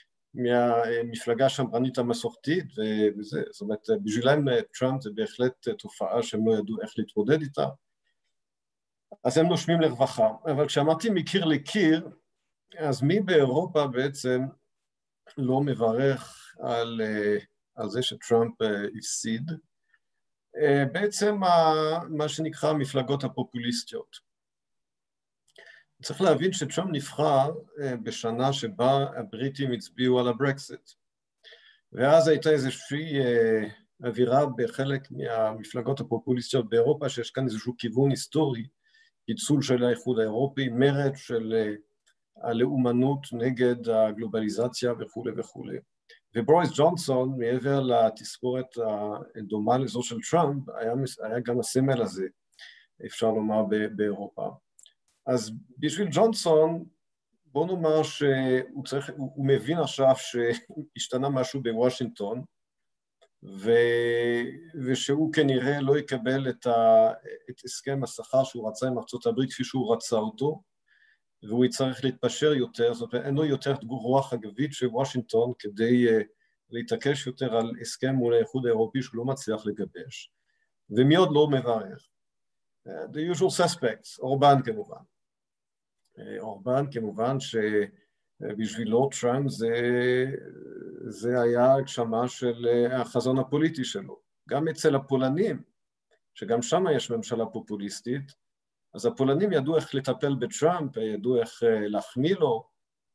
מהמפלגה השמרנית המסורתית, וזה, זאת אומרת, בשבילם טראמפ זה בהחלט תופעה שהם לא ידעו איך להתמודד איתה, אז הם נושמים לרווחה. אבל כשאמרתי מקיר לקיר, אז מי באירופה בעצם לא מברך על, על זה שטראמפ הפסיד? בעצם מה שנקרא המפלגות הפופוליסטיות. צריך להבין שטראמפ נבחר בשנה שבה הבריטים הצביעו על הברקסיט, ואז הייתה איזושהי אווירה בחלק מהמפלגות הפופוליסטיות באירופה, שיש כאן איזשהו כיוון היסטורי, ייצול של האיחוד האירופי, מרד של הלאומנות נגד הגלובליזציה וכו' וכו'. ובוריס ג'ונסון, מעבר לתספורת הדומה לזו של טראמפ, היה, היה גם הסמל הזה, אפשר לומר, באירופה. אז בשביל ג'ונסון, בוא נאמר שהוא צריך, הוא, הוא מבין עכשיו שהשתנה משהו בוושינגטון, ו, ושהוא כנראה לא יקבל את, ה, את הסכם השכר שהוא רצה עם ארצות הברית כפי שהוא רצה אותו, והוא יצטרך להתפשר יותר, זאת אומרת, אין לו יותר רוח אגבית של וושינגטון כדי uh, להתעקש יותר על הסכם מול האיחוד האירופי שהוא לא מצליח לגבש. ומי עוד לא מברך? Uh, the usual suspects, אורבן כמובן. Uh, אורבן כמובן שבשבילו טראמפ זה, זה היה הגשמה של uh, החזון הפוליטי שלו. גם אצל הפולנים, שגם שם יש ממשלה פופוליסטית, אז הפולנים ידעו איך לטפל בטראמפ, ידעו איך להחמיא לו,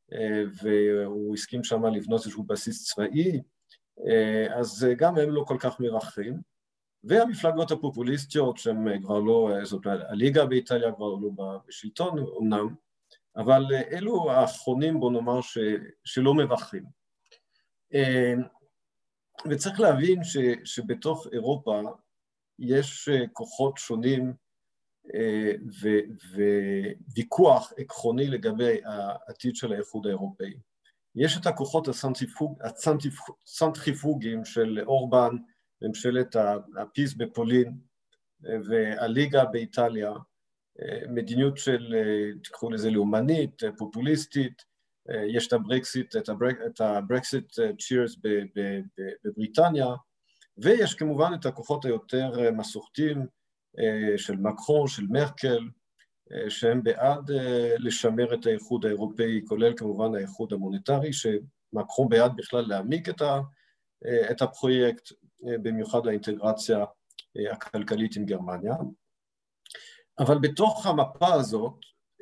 והוא הסכים שם לבנות איזשהו בסיס צבאי, אז גם הם לא כל כך מרחים. והמפלגות הפופוליסטיות, שהן כבר לא, זאת אומרת, הליגה באיטליה כבר לא בשלטון, אמנם, אבל אלו האחרונים, בוא נאמר, ש, שלא מבחרים. וצריך להבין ש, שבתוך אירופה יש כוחות שונים וויכוח עקרוני לגבי העתיד של האיחוד האירופאי. יש את הכוחות הסנטריפוגיים של אורבן, ממשלת הפיס בפולין והליגה באיטליה, מדיניות של, תקחו לזה לאומנית, פופוליסטית, יש את הברקסיט, את הברקסיט צ'ירס בבריטניה, ויש כמובן את הכוחות היותר מסורתיים של מקרון, של מרקל, שהם בעד לשמר את האיחוד האירופאי, כולל כמובן האיחוד המוניטרי, שמקרון בעד בכלל להעמיק את הפרויקט, במיוחד האינטגרציה הכלכלית עם גרמניה. אבל בתוך המפה הזאת,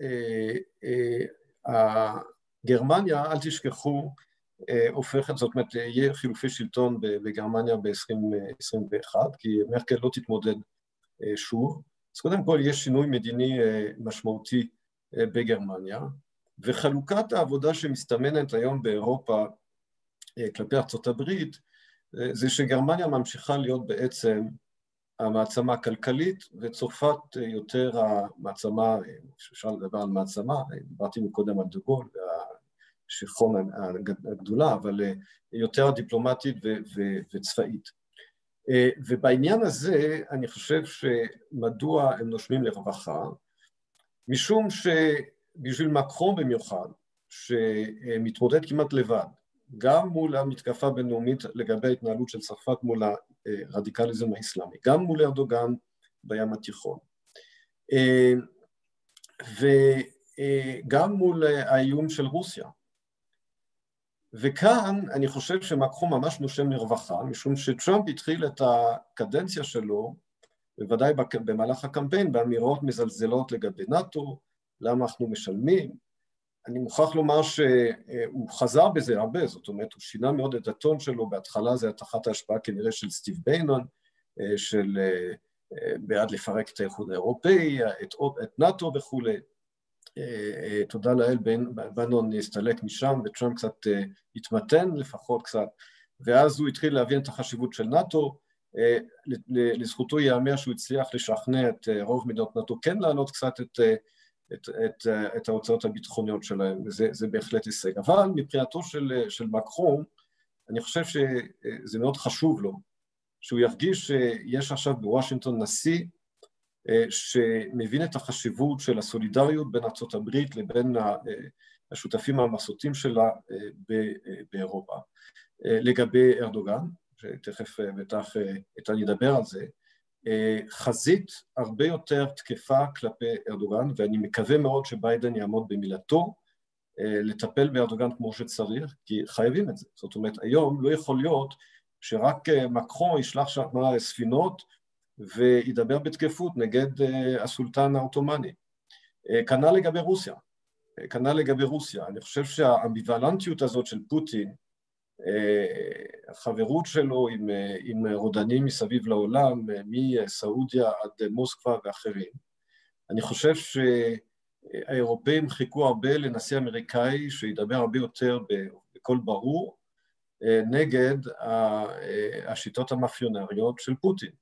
גרמניה, אל תשכחו, הופכת, זאת אומרת, יהיה חילופי שלטון בגרמניה ב-עשרים עשרים ואחת, כי מרקל לא תתמודד שוב. אז קודם כל יש שינוי מדיני משמעותי בגרמניה, וחלוקת העבודה שמסתמנת היום באירופה כלפי ארצות הברית, זה שגרמניה ממשיכה להיות בעצם המעצמה הכלכלית, וצרפת יותר המעצמה, אפשר לדבר על מעצמה, דיברתי מקודם על דה גול, והשכרון הגדולה, אבל יותר הדיפלומטית וצבאית. ובעניין הזה אני חושב שמדוע הם נושמים לרווחה, משום שבשביל מקרון במיוחד, שמתמודד כמעט לבד, גם מול המתקפה הבינלאומית לגבי ההתנהלות של צרפת מול הרדיקליזם האסלאמי, גם מול ארדוגן בים התיכון, וגם מול האיום של רוסיה. וכאן אני חושב שמקרון ממש נושם לרווחה, משום שטראמפ התחיל את הקדנציה שלו, בוודאי במהלך הקמפיין, באמירות מזלזלות לגבי נאטו, למה אנחנו משלמים. אני מוכרח לומר שהוא חזר בזה הרבה, זאת אומרת, הוא שינה מאוד את הטון שלו, בהתחלה זה תחת ההשפעה כנראה של סטיב ביינון, של בעד לפרק את האיחוד האירופאי, את, את נאטו וכו'. תודה לאל, ביינון הסתלק משם, וטראמפ קצת התמתן לפחות קצת, ואז הוא התחיל להבין את החשיבות של נאטו, לזכותו ייאמר שהוא הצליח לשכנע את רוב מדינות נאטו, כן להעלות קצת את... את, את, את ההוצאות הביטחוניות שלהם, וזה זה בהחלט הישג. אבל מבחינתו של, של מקרון, אני חושב שזה מאוד חשוב לו, שהוא ירגיש שיש עכשיו בוושינגטון נשיא, שמבין את החשיבות של הסולידריות בין ארצות הברית לבין השותפים המסורתיים שלה באירופה. לגבי ארדוגן, שתכף בטח אני אדבר על זה, חזית הרבה יותר תקפה כלפי ארדוגן, ואני מקווה מאוד שביידן יעמוד במילתו, לטפל בארדוגן כמו שצריך, כי חייבים את זה. זאת אומרת, היום לא יכול להיות שרק מקרון ישלח שם ספינות, וידבר בתקפות נגד הסולטן האוטומני. כנ"ל לגבי רוסיה, כנ"ל לגבי רוסיה. אני חושב שהאמביוולנטיות הזאת של פוטין, החברות שלו עם, עם רודנים מסביב לעולם, מסעודיה עד מוסקבה ואחרים. אני חושב שהאירופאים חיכו הרבה לנשיא אמריקאי שידבר הרבה יותר בקול ברור נגד השיטות המאפיונריות של פוטין.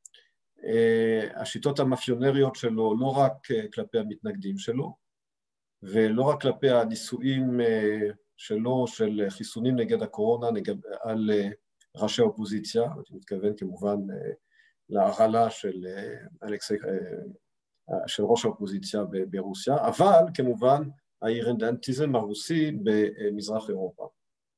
השיטות המאפיונריות שלו לא רק כלפי המתנגדים שלו, ולא רק כלפי הניסויים שלו, של חיסונים נגד הקורונה, נגד, על ראשי האופוזיציה, אני מתכוון כמובן להרעלה של אלכסי, של ראש האופוזיציה ברוסיה, אבל כמובן האירדנטיזם הרוסי במזרח אירופה.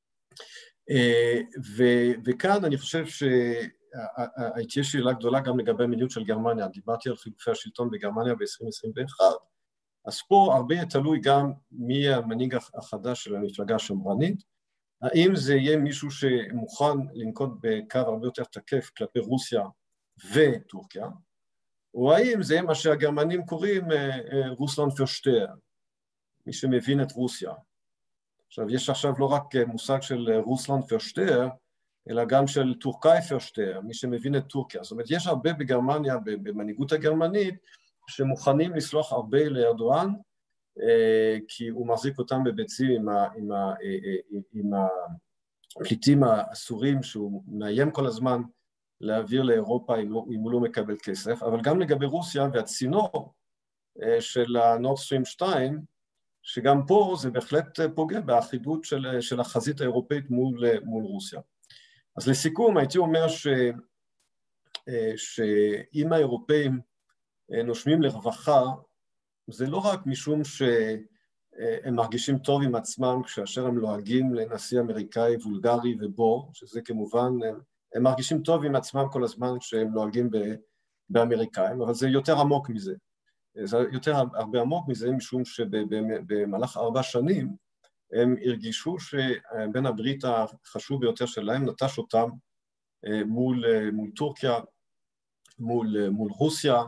וכאן אני חושב שהייתי שאלה גדולה גם לגבי המדיניות של גרמניה, דיברתי על חילופי השלטון בגרמניה ב-עשרים עשרים ואחת, אז פה הרבה תלוי גם מי המנהיג החדש של המפלגה השמרנית, האם זה יהיה מישהו שמוכן לנקוט בקו הרבה יותר תקף כלפי רוסיה וטורקיה, או האם זה מה שהגרמנים קוראים רוסלנד פרשטר, מי שמבין את רוסיה. עכשיו, יש עכשיו לא רק מושג של רוסלנד פרשטר, אלא גם של טורקאי פרשטר, מי שמבין את טורקיה. זאת אומרת, יש הרבה בגרמניה, במנהיגות הגרמנית, שמוכנים לסלוח הרבה לארדואן, כי הוא מחזיק אותם בביצים עם, ה, עם, ה, עם הפליטים האסורים שהוא מאיים כל הזמן להעביר לאירופה אם, לא, אם הוא לא מקבל כסף, אבל גם לגבי רוסיה והצינור של הנורד סטרים שתיים, שגם פה זה בהחלט פוגע באחידות של, של החזית האירופאית מול, מול רוסיה. אז לסיכום הייתי אומר ש, שאם האירופאים נושמים לרווחה, זה לא רק משום שהם מרגישים טוב עם עצמם כאשר הם לועגים לנשיא אמריקאי וולגרי ובור, שזה כמובן, הם, הם מרגישים טוב עם עצמם כל הזמן כשהם לועגים באמריקאים, אבל זה יותר עמוק מזה. זה יותר הרבה עמוק מזה, משום שבמהלך ארבע שנים הם הרגישו שבן הברית החשוב ביותר שלהם נטש אותם מול, מול טורקיה, מול, מול רוסיה,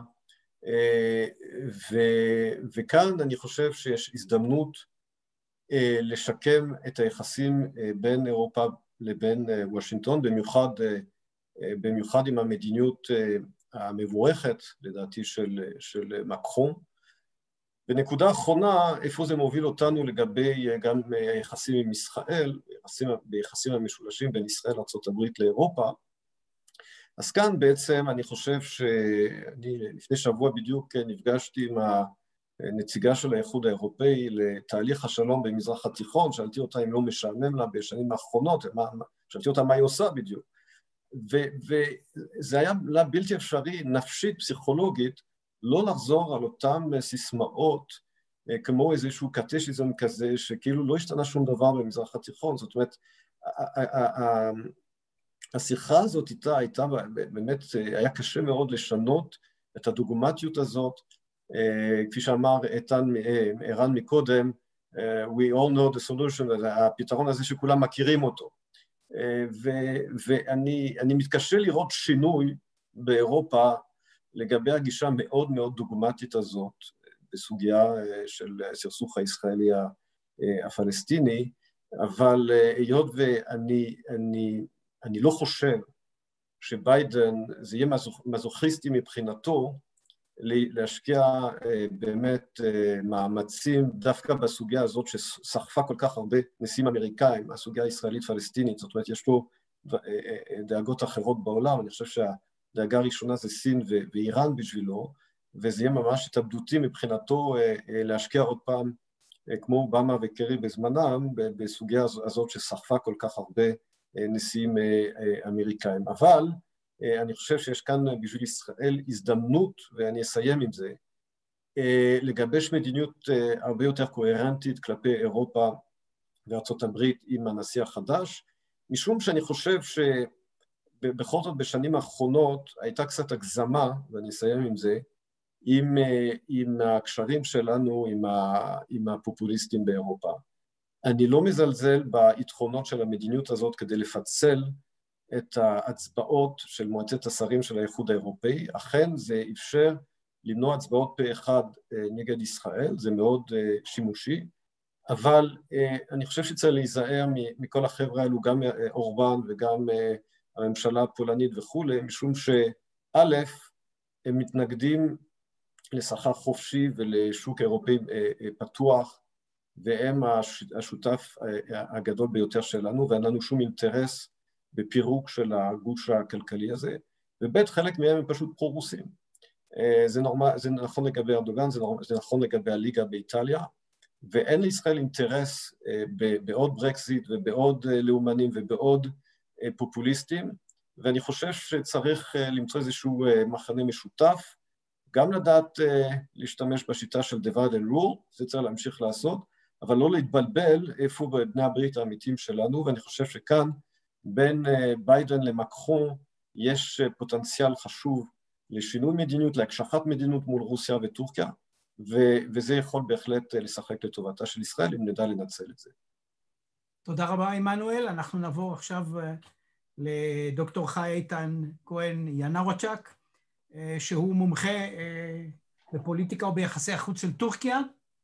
ו, וכאן אני חושב שיש הזדמנות לשקם את היחסים בין אירופה לבין וושינגטון, במיוחד, במיוחד עם המדיניות המבורכת, לדעתי, של, של מקרון. ונקודה אחרונה, איפה זה מוביל אותנו לגבי גם היחסים עם ישראל, ביחסים, ביחסים המשולשים בין ישראל, ארצות הברית לאירופה. אז כאן בעצם אני חושב שאני לפני שבוע בדיוק נפגשתי עם הנציגה של האיחוד האירופאי לתהליך השלום במזרח התיכון, שאלתי אותה אם לא משעמם לה בשנים האחרונות, שאלתי אותה מה היא עושה בדיוק. וזה היה לה בלתי אפשרי, נפשית, פסיכולוגית, לא לחזור על אותם סיסמאות, כמו איזשהו קטשיזם כזה, שכאילו לא השתנה שום דבר במזרח התיכון. זאת אומרת, השיחה הזאת איתה הייתה, באמת, היה קשה מאוד לשנות את הדוגמטיות הזאת, כפי שאמר איתן, ערן מקודם, we all know the solution, הפתרון הזה שכולם מכירים אותו. ואני אני מתקשה לראות שינוי באירופה לגבי הגישה מאוד מאוד דוגמטית הזאת בסוגיה של הסכסוך הישראלי הפלסטיני, אבל היות ואני אני, אני לא חושב שביידן זה יהיה מזוכיסטי מבחינתו להשקיע באמת מאמצים דווקא בסוגיה הזאת שסחפה כל כך הרבה נשיאים אמריקאים, הסוגיה הישראלית-פלסטינית. זאת אומרת, יש לו דאגות אחרות בעולם. אני חושב שהדאגה הראשונה זה סין ואיראן בשבילו, וזה יהיה ממש התאבדותי מבחינתו להשקיע עוד פעם, כמו אובמה וקרי בזמנם, בסוגיה הזאת שסחפה כל כך הרבה נשיאים אמריקאים. אבל אני חושב שיש כאן בשביל ישראל הזדמנות, ואני אסיים עם זה, לגבש מדיניות הרבה יותר קוהרנטית כלפי אירופה וארצות הברית עם הנשיא החדש, משום שאני חושב שבכל זאת בשנים האחרונות הייתה קצת הגזמה, ואני אסיים עם זה, עם, עם הקשרים שלנו עם, ה, עם הפופוליסטים באירופה. אני לא מזלזל ביתרונות של המדיניות הזאת כדי לפצל את ההצבעות של מועצת השרים של האיחוד האירופאי. אכן זה אפשר למנוע הצבעות פה אחד נגד ישראל, זה מאוד שימושי, אבל אני חושב שצריך להיזהר מכל החבר'ה האלו, גם אורבן וגם הממשלה הפולנית וכו', משום שא', הם מתנגדים לסחר חופשי ולשוק אירופאי פתוח, והם השותף הגדול ביותר שלנו, ואין לנו שום אינטרס בפירוק של הגוש הכלכלי הזה, וב' חלק מהם הם פשוט פרו-רוסים. זה, נורמל, זה נכון לגבי ארדוגן, זה, נורמל, זה נכון לגבי הליגה באיטליה, ואין לישראל אינטרס בעוד ברקזיט ובעוד לאומנים ובעוד פופוליסטים, ואני חושב שצריך למצוא איזשהו מחנה משותף, גם לדעת להשתמש בשיטה של divide and rule, זה צריך להמשיך לעשות, אבל לא להתבלבל איפה בני הברית האמיתיים שלנו, ואני חושב שכאן בין ביידן למקרון יש פוטנציאל חשוב לשינוי מדיניות, להקשחת מדיניות מול רוסיה וטורקיה, ו- וזה יכול בהחלט לשחק לטובתה של ישראל, אם נדע לנצל את זה. תודה רבה, עמנואל. אנחנו נעבור עכשיו לדוקטור חי איתן כהן ינרוצ'ק, שהוא מומחה בפוליטיקה וביחסי החוץ של טורקיה,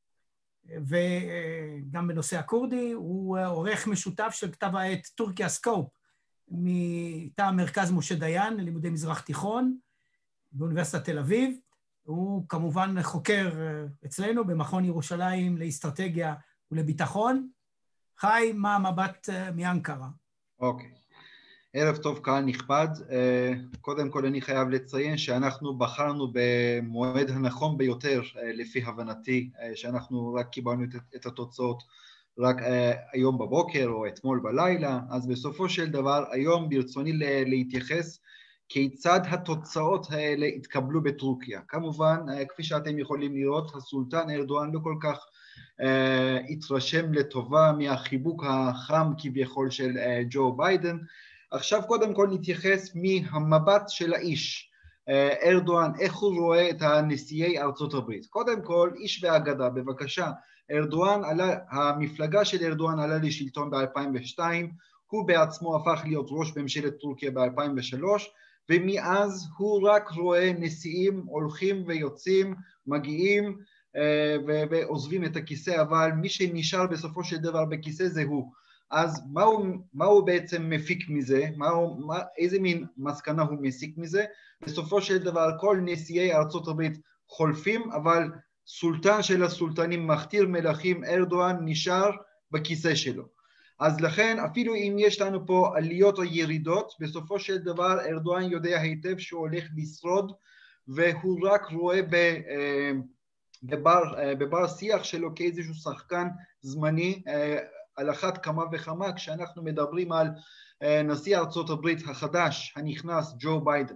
וגם בנושא הקורדי. הוא עורך משותף של כתב העת טורקיה סקופ, מטעם מרכז משה דיין ללימודי מזרח תיכון באוניברסיטת תל אביב, הוא כמובן חוקר אצלנו במכון ירושלים לאסטרטגיה ולביטחון. חי, מה המבט מאנקרה? אוקיי. ערב טוב, קהל נכבד. קודם כל אני חייב לציין שאנחנו בחרנו במועד הנכון ביותר לפי הבנתי, שאנחנו רק קיבלנו את התוצאות רק היום בבוקר או אתמול בלילה, אז בסופו של דבר היום ברצוני להתייחס כיצד התוצאות האלה התקבלו בטורקיה. כמובן, כפי שאתם יכולים לראות, הסולטן ארדואן לא כל כך uh, התרשם לטובה מהחיבוק החם כביכול של uh, ג'ו ביידן. עכשיו קודם כל נתייחס מהמבט של האיש, uh, ארדואן, איך הוא רואה את הנשיאי ארצות הברית. קודם כל, איש והאגדה, בבקשה, ארדואן עלה, המפלגה של ארדואן עלה לשלטון ב-אלפיים ושתיים, הוא בעצמו הפך להיות ראש ממשלת טורקיה ב-אלפיים ושלוש, ומאז הוא רק רואה נשיאים הולכים ויוצאים, מגיעים ועוזבים את הכיסא, אבל מי שנשאר בסופו של דבר בכיסא זה הוא. אז מה הוא, מה הוא בעצם מפיק מזה? מה הוא, מה, איזה מין מסקנה הוא מסיק מזה? בסופו של דבר כל נשיאי ארצות הברית חולפים, אבל סולטן של הסולטנים, מכתיר מלכים, ארדואן נשאר בכיסא שלו. אז לכן אפילו אם יש לנו פה עליות או ירידות, בסופו של דבר ארדואן יודע היטב שהוא הולך לשרוד, והוא רק רואה בבר, בבר שיח שלו כאיזשהו שחקן זמני, על אחת כמה וכמה כשאנחנו מדברים על נשיא ארצות הברית החדש הנכנס ג'ו ביידן.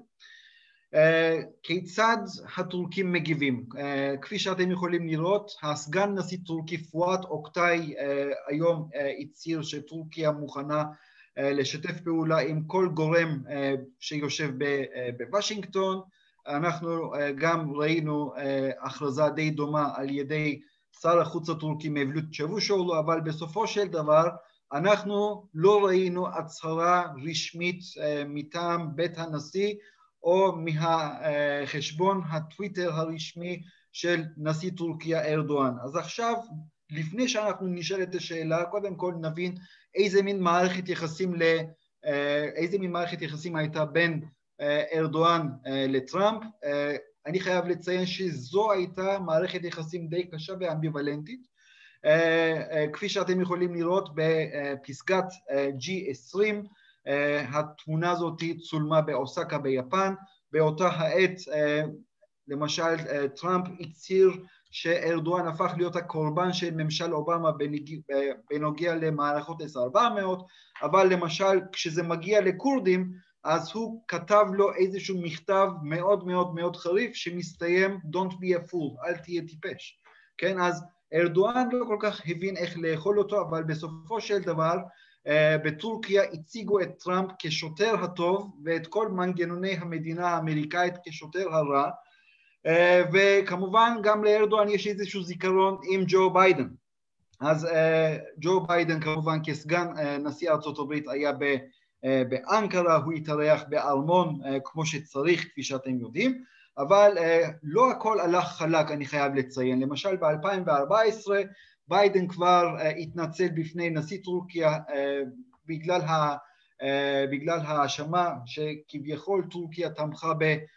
כיצד הטורקים מגיבים? כפי שאתם יכולים לראות, הסגן נשיא טורקי פואד אוקטאי היום הצהיר שטורקיה מוכנה לשתף פעולה עם כל גורם שיושב בוושינגטון. אנחנו גם ראינו הכרזה די דומה על ידי שר החוץ הטורקי מבלוט צ'אבושוגלו, אבל בסופו של דבר אנחנו לא ראינו הצהרה רשמית מטעם בית הנשיא או מהחשבון הטוויטר הרשמי של נשיא טורקיה ארדואן. אז עכשיו, לפני שאנחנו נשאל את השאלה, קודם כל נבין איזה מין מערכת יחסים, ל, איזה מין מערכת יחסים הייתה בין ארדואן לטראמפ. אני חייב לציין שזו הייתה מערכת יחסים די קשה ואמביוולנטית. כפי שאתם יכולים לראות בפסגת ג'י עשרים, התמונה הזאת צולמה באוסקה ביפן. באותה העת למשל טראמפ הצהיר שארדואן הפך להיות הקורבן של ממשל אובמה בנוגע למערכות אס ארבע מאות, אבל למשל כשזה מגיע לקורדים אז הוא כתב לו איזשהו מכתב מאוד מאוד מאוד חריף שמסתיים Don't be a fool, אל תהיה טיפש. כן, אז ארדואן לא כל כך הבין איך לאכול אותו, אבל בסופו של דבר בטורקיה הציגו את טראמפ כשוטר הטוב ואת כל מנגנוני המדינה האמריקאית כשוטר הרע, וכמובן גם לארדואן יש איזשהו זיכרון עם ג'ו ביידן. אז ג'ו ביידן כמובן כסגן נשיא ארצות הברית היה באנקרה, הוא התארח בארמון כמו שצריך כפי שאתם יודעים, אבל לא הכל הלך חלק, אני חייב לציין. למשל ב-אלפיים וארבע עשרה ביידן כבר התנצל בפני נשיא טורקיה בגלל, ה, בגלל האשמה שכביכול טורקיה תמכה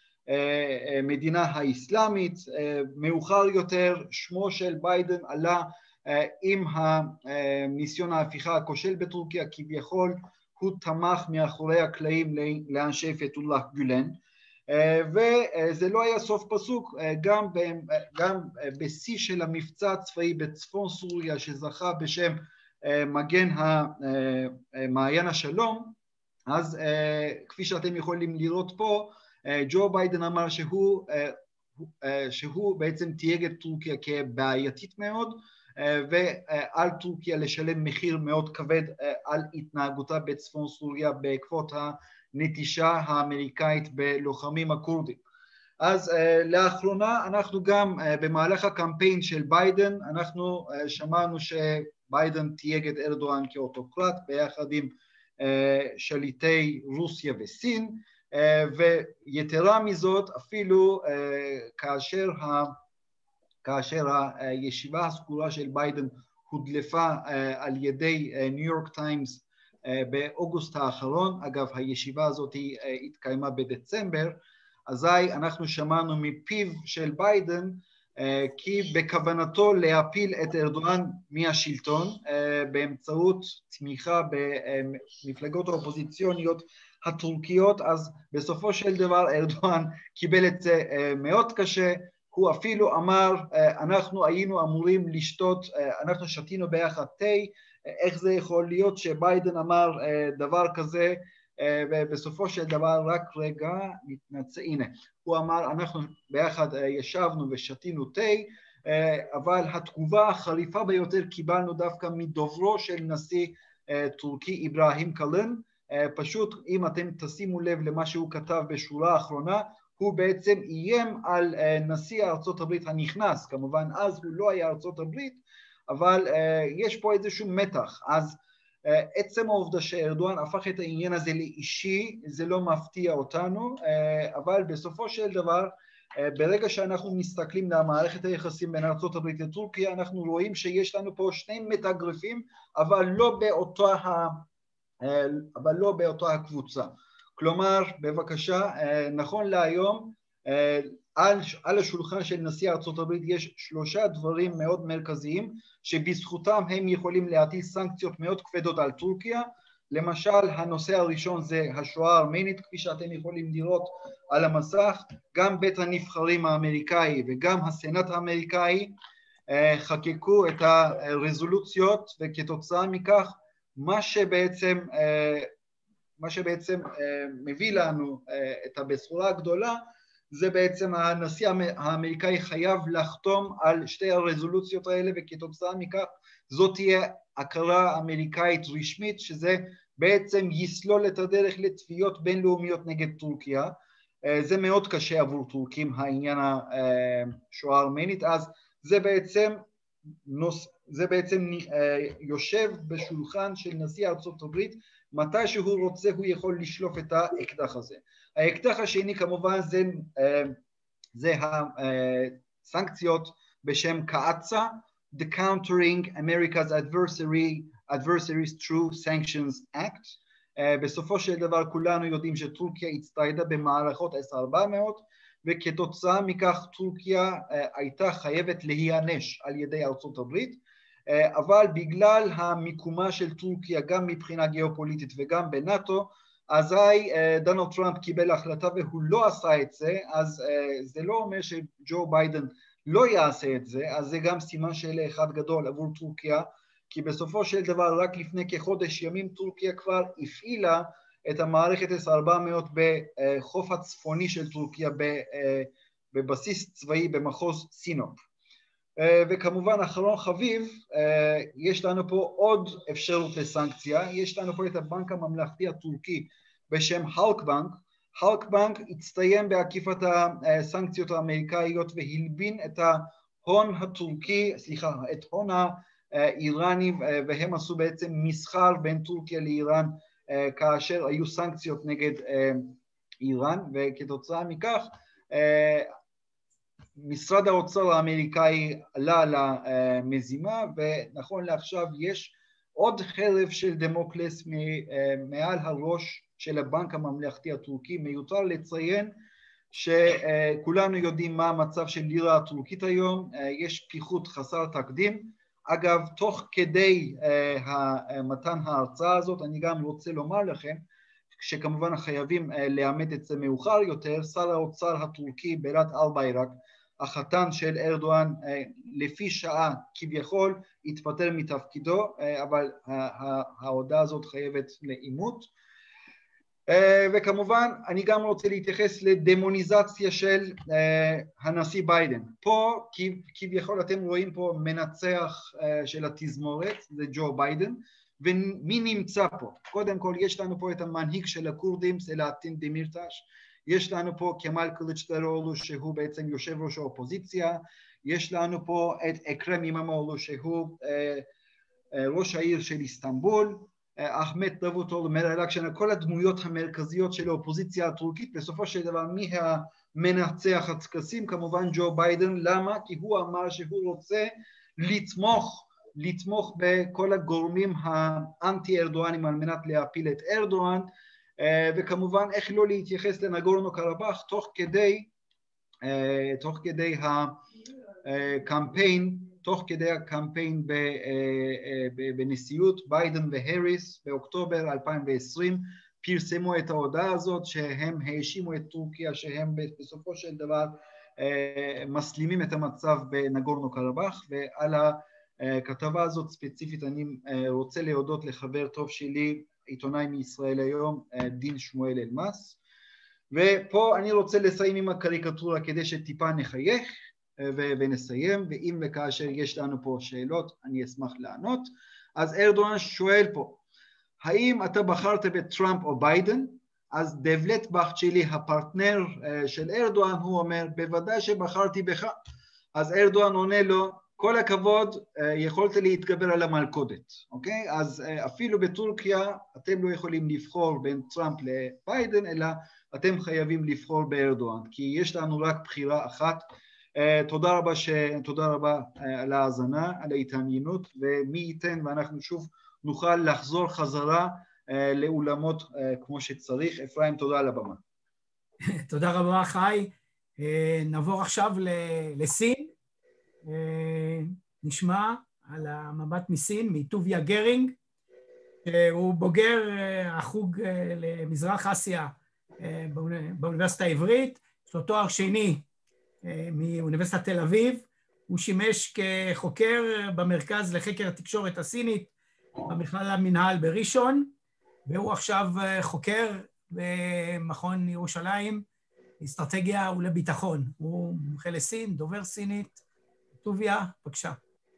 במדינה האסלאמית. מאוחר יותר שמו של ביידן עלה עם הניסיון ההפיכה הכושל בטורקיה, כביכול הוא תמך מאחורי הקלעים לאנשי פתולlah גולן. וזה לא היה סוף פסוק, גם, גם בשיא של המבצע הצבאי בצפון סוריה שזכה בשם מגן מעיין השלום, אז כפי שאתם יכולים לראות פה, ג'ו ביידן אמר שהוא, שהוא בעצם תייג את טורקיה כבעייתית מאוד, ועל טורקיה לשלם מחיר מאוד כבד על התנהגותה בצפון סוריה בעקבות הנטישה האמריקאית בלוחמים הקורדים. אז לאחרונה אנחנו גם במהלך הקמפיין של ביידן, אנחנו שמענו שביידן תייג את ארדואן כאוטוקרט ביחד עם שליטי רוסיה וסין, ויתרה מזאת אפילו כאשר ה... כאשר הישיבה הסגורה של ביידן הודלפה על ידי ניו יורק טיימס באוגוסט האחרון, אגב הישיבה הזאת התקיימה בדצמבר, אזי אנחנו שמענו מפיו של ביידן כי בכוונתו להפיל את ארדואן מהשלטון באמצעות תמיכה במפלגות האופוזיציוניות הטורקיות. אז בסופו של דבר ארדואן קיבל את זה מאוד קשה, הוא אפילו אמר אנחנו היינו אמורים לשתות, אנחנו שתינו ביחד תה, איך זה יכול להיות שביידן אמר דבר כזה, ובסופו של דבר רק רגע מתנצל, הנה, הוא אמר אנחנו ביחד ישבנו ושתינו תה, אבל התגובה החריפה ביותר קיבלנו דווקא מדוברו של נשיא טורקי אברהים קלן. פשוט אם אתם תשימו לב למה שהוא כתב בשורה האחרונה, הוא בעצם איים על נשיא ארצות הברית הנכנס, כמובן אז הוא לא היה ארצות הברית, אבל יש פה איזשהו מתח. אז עצם העובדה שארדואן הפך את העניין הזה לאישי, זה לא מפתיע אותנו, אבל בסופו של דבר, ברגע שאנחנו מסתכלים למערכת היחסים בין ארצות הברית לטורקיה, אנחנו רואים שיש לנו פה שני מתאגרפים, אבל לא באותה, אבל לא באותה הקבוצה. כלומר, בבקשה, נכון להיום, על, על השולחן של נשיא ארצות הברית יש שלושה דברים מאוד מרכזיים, שבזכותם הם יכולים להטיל סנקציות מאוד כבדות על טורקיה. למשל, הנושא הראשון זה השואה הארמנית, כפי שאתם יכולים לראות על המסך. גם בית הנבחרים האמריקאי וגם הסנאט האמריקאי חקקו את הרזולוציות, וכתוצאה מכך, מה שבעצם, מה שבעצם מביא לנו את הבשורה הגדולה, זה בעצם הנשיא האמריקאי חייב לחתום על שתי הרזולוציות האלה, וכתוצאה מכך זאת תהיה הכרה אמריקאית רשמית, שזה בעצם יסלול את הדרך לתביעות בינלאומיות נגד טורקיה. זה מאוד קשה עבור טורקים העניין השואה הארמנית, אז זה בעצם, זה בעצם יושב בשולחן של נשיא ארצות הברית, מתי שהוא רוצה הוא יכול לשלוף את האקדח הזה. האקדח השני כמובן זה, זה הסנקציות בשם קאצה, The Countering America's Adversary, Adversaries Through Sanctions Act. בסופו של דבר כולנו יודעים שטורקיה הצטיידה במערכות אס ארבע מאות, וכתוצאה מכך טורקיה הייתה חייבת להיענש על ידי ארצות הברית, אבל בגלל המיקומה של טורקיה גם מבחינה גיאופוליטית וגם בנאטו, אזי דונלד טראמפ קיבל החלטה והוא לא עשה את זה, אז זה לא אומר שג'ו ביידן לא יעשה את זה, אז זה גם סימן של אחד גדול עבור טורקיה, כי בסופו של דבר רק לפני כחודש ימים טורקיה כבר הפעילה את המערכת אס ארבע מאות בחוף הצפוני של טורקיה, בבסיס צבאי במחוז סינופ. וכמובן אחרון חביב, יש לנו פה עוד אפשרות לסנקציה, יש לנו פה את הבנק הממלכתי הטורקי בשם הלקבנק. הלקבנק הצטיין בעקיפת הסנקציות האמריקאיות והלבין את ההון הטורקי, סליחה, את הון האיראני, והם עשו בעצם מסחר בין טורקיה לאיראן כאשר היו סנקציות נגד איראן, וכתוצאה מכך משרד האוצר האמריקאי עלה למזימה, ונכון לעכשיו יש עוד חרב של דמוקלס מעל הראש של הבנק הממלכתי הטורקי. מיותר לציין שכולנו יודעים מה המצב של לירה הטורקית היום, יש פיחות חסר תקדים. אגב, תוך כדי מתן ההרצאה הזאת, אני גם רוצה לומר לכם, שכמובן חייבים לאמת את זה מאוחר יותר, שר האוצר הטורקי בלאט אלביירק, החתן של ארדואן, לפי שעה כביכול התפטר מתפקידו, אבל ההודעה הזאת חייבת לאימות. וכמובן אני גם רוצה להתייחס לדמוניזציה של הנשיא ביידן. פה כביכול אתם רואים פה מנצח של התזמורת, זה ג'ו ביידן, ומי נמצא פה? קודם כל יש לנו פה את המנהיג של הכורדים, סלאטין דמירטש, יש לנו פה כמאל קליצ'דארוגלו שהוא בעצם יושב ראש האופוזיציה, יש לנו פה את אכרם אימאמוגלו שהוא ראש העיר של איסטנבול, אחמד דאבוטאוגלו, מרעי אלקשן, כל הדמויות המרכזיות של האופוזיציה הטורקית. בסופו של דבר מי המנצח הטקסים? כמובן ג'ו ביידן. למה? כי הוא אמר שהוא רוצה לתמוך, לתמוך בכל הגורמים האנטי ארדואנים על מנת להפיל את ארדואן, וכמובן איך לא להתייחס לנגורנו קרבאח תוך כדי, תוך כדי הקמפיין, תוך כדי הקמפיין בנשיאות ביידן והריס באוקטובר אלפיים ועשרים, פרסמו את ההודעה הזאת שהם האשימו את טורקיה שהם בסופו של דבר מסלימים את המצב בנגורנו קרבאח, ועל הכתבה הזאת ספציפית אני רוצה להודות לחבר טוב שלי, עיתונאי מישראל היום, דין שמואל אלמס. ופה אני רוצה לסיים עם הקריקטורה כדי שטיפה נחייך ונסיים, ואם וכאשר יש לנו פה שאלות אני אשמח לענות. אז ארדואן שואל פה, האם אתה בחרת בטראמפ או ביידן? אז דבלט בכצ'ילי, הפרטנר של ארדואן, הוא אומר, בוודאי שבחרתי בך. אז ארדואן עונה לו, כל הכבוד, יכולת להתגבר על המלכודת, אוקיי? אז אפילו בטורקיה אתם לא יכולים לבחור בין טראמפ לביידן, אלא אתם חייבים לבחור בארדואן, כי יש לנו רק בחירה אחת. תודה רבה, ש... תודה רבה על ההאזנה, על ההתעניינות, ומי ייתן ואנחנו שוב נוכל לחזור חזרה לאולמות כמו שצריך. אפרים, תודה על הבמה. תודה רבה, חי. נעבור עכשיו לסין. נשמע על המבט מסין, מטוביה גרינג, שהוא בוגר החוג למזרח אסיה באוניברסיטה העברית, יש לו תואר שני מאוניברסיטת תל אביב, הוא שימש כחוקר במרכז לחקר התקשורת הסינית במכללה למינהל בראשון, והוא עכשיו חוקר במכון ירושלים, אסטרטגיה ולביטחון. הוא מומחה לסין, דובר סינית. טוביה, בבקשה.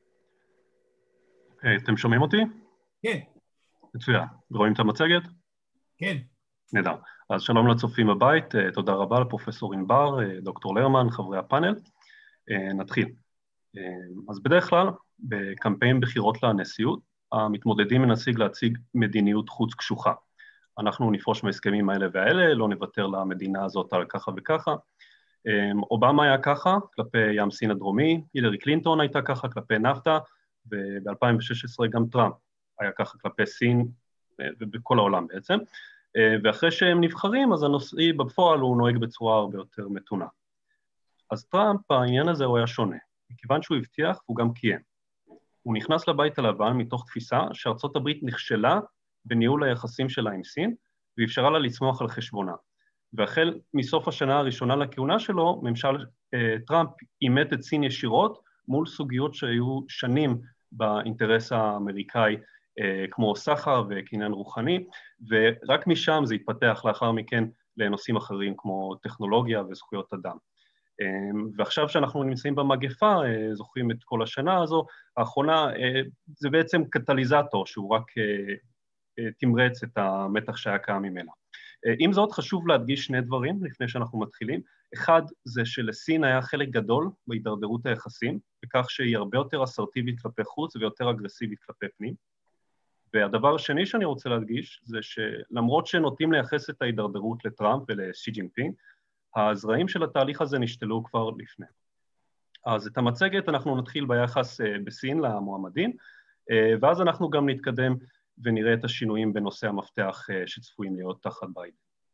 אתם שומעים אותי? כן. מצוין. רואים את המצגת? כן. נהדר. אז שלום לצופים בבית, תודה רבה לפרופסור ענבר, דוקטור לרמן, חברי הפאנל. נתחיל. אז בדרך כלל, בקמפיין בחירות לנשיאות, המתמודדים מנסים להציג מדיניות חוץ קשוחה. אנחנו נפרוש מהסכמים האלה והאלה, לא נוותר למדינה הזאת על ככה וככה. אובמה היה ככה כלפי ים סין הדרומי, הילרי קלינטון הייתה ככה כלפי נפטה, וב-אלפיים ושש עשרה גם טראמפ היה ככה כלפי סין ובכל העולם בעצם. ואחרי שהם נבחרים, אז הנושאי בפועל הוא נוהג בצורה הרבה יותר מתונה. אז טראמפ, העניין הזה הוא היה שונה, מכיוון שהוא הבטיח, הוא גם קיים. הוא נכנס לבית הלבן מתוך תפיסה שארצות הברית נכשלה בניהול היחסים שלה עם סין, ואפשרה לה לצמוח על חשבונה. והחל מסוף השנה הראשונה לכהונה שלו, ממשל אה, טראמפ אימת את סין ישירות מול סוגיות שהיו שנים באינטרס האמריקאי, אה, כמו סחר וקניין רוחני, ורק משם זה התפתח לאחר מכן לנושאים אחרים כמו טכנולוגיה וזכויות אדם. אה, ועכשיו שאנחנו נמצאים במגפה, אה, זוכרים את כל השנה הזו, האחרונה אה, זה בעצם קטליזטור שהוא רק אה, אה, תמרץ את המתח שהיה קיים ממנה. עם זאת, חשוב להדגיש שני דברים לפני שאנחנו מתחילים. אחד, זה שלסין היה חלק גדול בהידרדרות היחסים, בכך שהיא הרבה יותר אסרטיבית כלפי חוץ ויותר אגרסיבית כלפי פנים. והדבר השני שאני רוצה להדגיש, זה שלמרות שנוטים לייחס את ההידרדרות לטראמפ ולשי ג'ינפינג, הזרעים של התהליך הזה נשתלו כבר לפני. אז את המצגת אנחנו נתחיל ביחס בסין למועמדים, ואז אנחנו גם נתקדם ונראה את השינויים בנושא המפתח שצפויים להיות תחת ביידן.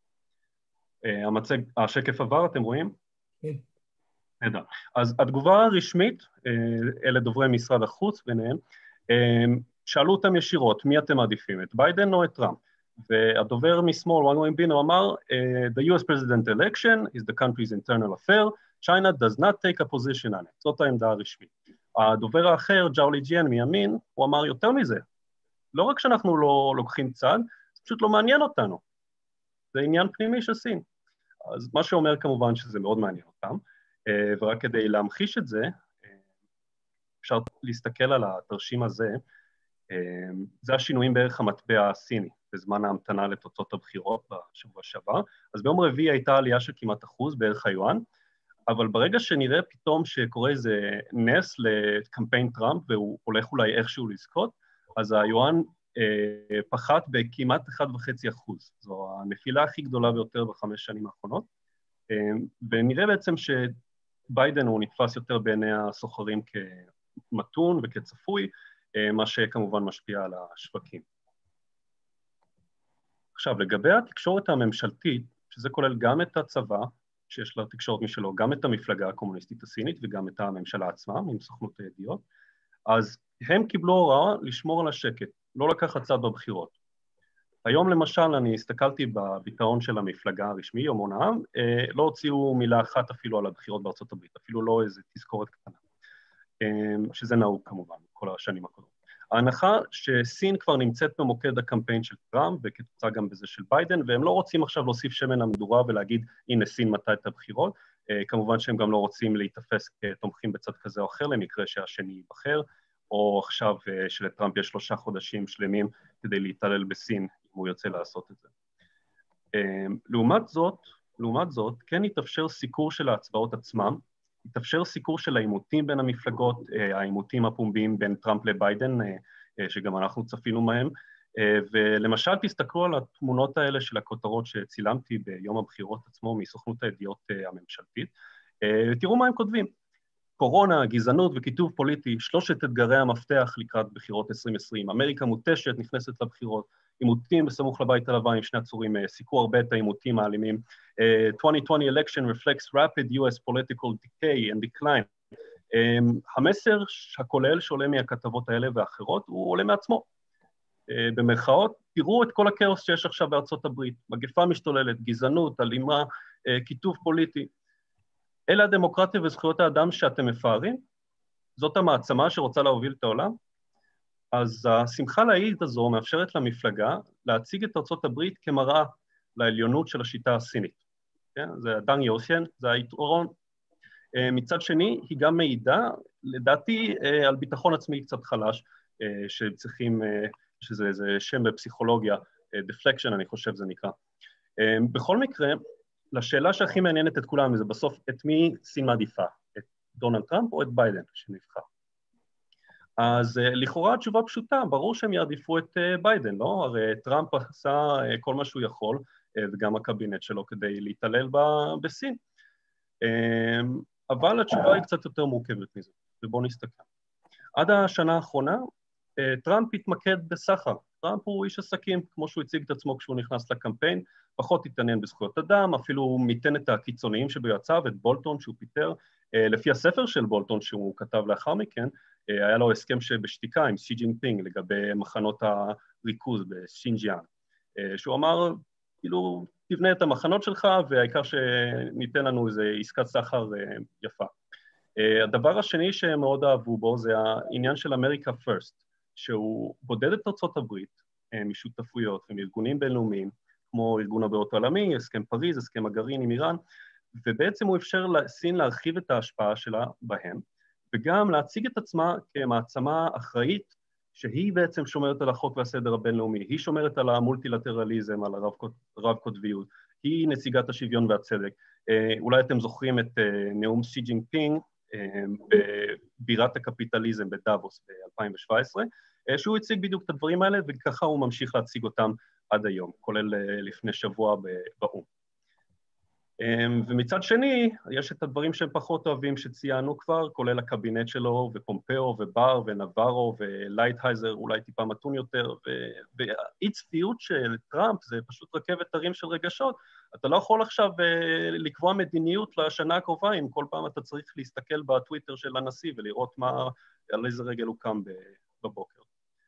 המצג, השקף עבר, אתם רואים? כן. נהדר. אז התגובה הרשמית, אלה דוברי משרד החוץ ביניהם, שאלו אותם ישירות, מי אתם מעדיפים, את ביידן או את טראמפ? והדובר משמאל, וואן וואן בינו, אמר, The U S President election is the country's internal affair, China does not take a position on it. זאת העמדה הרשמית. הדובר האחר, ג'או ליג'יאן מימין, הוא אמר יותר מזה, לא רק שאנחנו לא לוקחים צד, זה פשוט לא מעניין אותנו. זה עניין פנימי של סין. אז מה שאומר כמובן שזה מאוד מעניין אותם, ורק כדי להמחיש את זה, אפשר להסתכל על התרשים הזה, זה השינויים בערך המטבע הסיני, בזמן ההמתנה לתוצאות הבחירות בשבוע שעבר, אז ביום רביעי הייתה עלייה של כמעט אחוז בערך היואן, אבל ברגע שנראה פתאום שקורה איזה נס לקמפיין טראמפ, והוא הולך אולי איכשהו לזכות, אז היואן אה, פחת בכמעט אחד וחצי אחוז. זו הנפילה הכי גדולה ביותר בחמש שנים האחרונות, אה, ונראה בעצם שביידן הוא נתפס יותר בעיני הסוחרים כמתון וכצפוי, אה, מה שכמובן משפיע על השווקים. עכשיו, לגבי התקשורת הממשלתית, שזה כולל גם את הצבא, שיש לה תקשורת משלו, גם את המפלגה הקומוניסטית הסינית וגם את הממשלה עצמה, עם סוכנות הידיעות, אז הם קיבלו הוראה לשמור על השקט, לא לקחת צד בבחירות. היום למשל, אני הסתכלתי בביטאון של המפלגה הרשמי, יומון העם, לא הוציאו מילה אחת אפילו על הבחירות בארצות הברית, אפילו לא איזו תזכורת קטנה, שזה נהוג כמובן, כל השנים הקודמות. ההנחה שסין כבר נמצאת במוקד הקמפיין של טראמפ, וכתוצאה גם בזה של ביידן, והם לא רוצים עכשיו להוסיף שמן למדורה ולהגיד, הנה סין מטה את הבחירות, כמובן שהם גם לא רוצים להתאפס כתומכים בצד כזה או אחר, למקרה שהשני ייבחר, או עכשיו שלטראמפ יש שלושה חודשים שלמים כדי להתעלל בסין, אם הוא יוצא לעשות את זה. לעומת זאת, לעומת זאת, כן יתאפשר סיקור של ההצבעות עצמם, יתאפשר סיקור של העימותים בין המפלגות, העימותים הפומביים בין טראמפ לביידן, שגם אנחנו צפינו מהם, ולמשל תסתכלו על התמונות האלה של הכותרות שצילמתי ביום הבחירות עצמו מסוכנות הידיעות הממשלתית, תראו מה הם כותבים. קורונה, גזענות וכיתוב פוליטי, שלושת אתגרי המפתח לקראת בחירות עשרים עשרים. אמריקה מוטשת, נכנסת לבחירות, עימותים בסמוך לבית הלבן עם שני עצורים, סיקרו הרבה את העימותים האלימים. Uh, twenty twenty election reflects rapid U S political decay and decline. Um, המסר הכולל שעולה מהכתבות האלה ואחרות, הוא עולה מעצמו. Uh, במרכאות, תראו את כל הכאוס שיש עכשיו בארצות הברית, מגפה משתוללת, גזענות, אלימה, uh, כיתוב פוליטי. אלה הדמוקרטיה וזכויות האדם שאתם מפארים? זאת המעצמה שרוצה להוביל את העולם? אז השמחה להעיד הזו מאפשרת למפלגה להציג את ארצות הברית כמראה לעליונות של השיטה הסינית. כן? זה דנג יאוסיין, זה היתרון. מצד שני, היא גם מעידה, לדעתי, על ביטחון עצמי קצת חלש, שצריכים, שזה איזה שם בפסיכולוגיה, deflection, אני חושב זה נקרא. בכל מקרה, לשאלה שהכי מעניינת את כולם, זה בסוף את מי סין מעדיפה, את דונלד טראמפ או את ביידן שנבחר. אז לכאורה התשובה פשוטה, ברור שהם יעדיפו את ביידן, לא? הרי טראמפ עשה כל מה שהוא יכול, וגם הקבינט שלו כדי להתעלל בסין. אבל התשובה היא קצת יותר מורכבת מזה, ובואו נסתכל. עד השנה האחרונה, טראמפ התמקד בסחר. טראמפ הוא איש עסקים, כמו שהוא הציג את עצמו כשהוא נכנס לקמפיין, פחות התעניין בזכויות אדם, אפילו הוא מיתן את הקיצוניים שביועציו, את בולטון שהוא פיטר. לפי הספר של בולטון שהוא כתב לאחר מכן, היה לו הסכם שבשתיקה עם שי ג'ינפינג לגבי מחנות הריכוז בשינג'יאנג, שהוא אמר, כאילו, תבנה את המחנות שלך, והעיקר שניתן לנו איזו עסקת סחר יפה. הדבר השני שהם מאוד אהבו בו זה העניין של אמריקה פרסט, שהוא בודד את ארצות הברית משותפויות ומארגונים בינלאומיים, כמו ארגון הבריאות העולמי, הסכם פריז, הסכם הגרעין עם איראן, ובעצם הוא אפשר לסין להרחיב את ההשפעה שלה בהם, וגם להציג את עצמה כמעצמה אחראית, שהיא בעצם שומרת על החוק והסדר הבינלאומי, היא שומרת על המולטילטרליזם, על הרב-קוטביות, היא נציגת השוויון והצדק. אולי אתם זוכרים את נאום שי ג'ינפינג בבירת הקפיטליזם בדאבוס ב-אלפיים שבע עשרה, שהוא הציג בדיוק את הדברים האלה, וככה הוא ממשיך להציג אותם עד היום, כולל לפני שבוע באום. ומצד שני, יש את הדברים שהם פחות אוהבים שציינו כבר, כולל הקבינט שלו, ופומפאו, ובר, ונברו, ולייטהייזר, אולי טיפה מתון יותר, והאי צפיות של טראמפ זה פשוט רכבת הרים של רגשות. אתה לא יכול עכשיו לקבוע מדיניות לשנה הקרובה, אם כל פעם אתה צריך להסתכל בטוויטר של הנשיא, ולראות מה, על איזה רגל הוא קם בבוקר.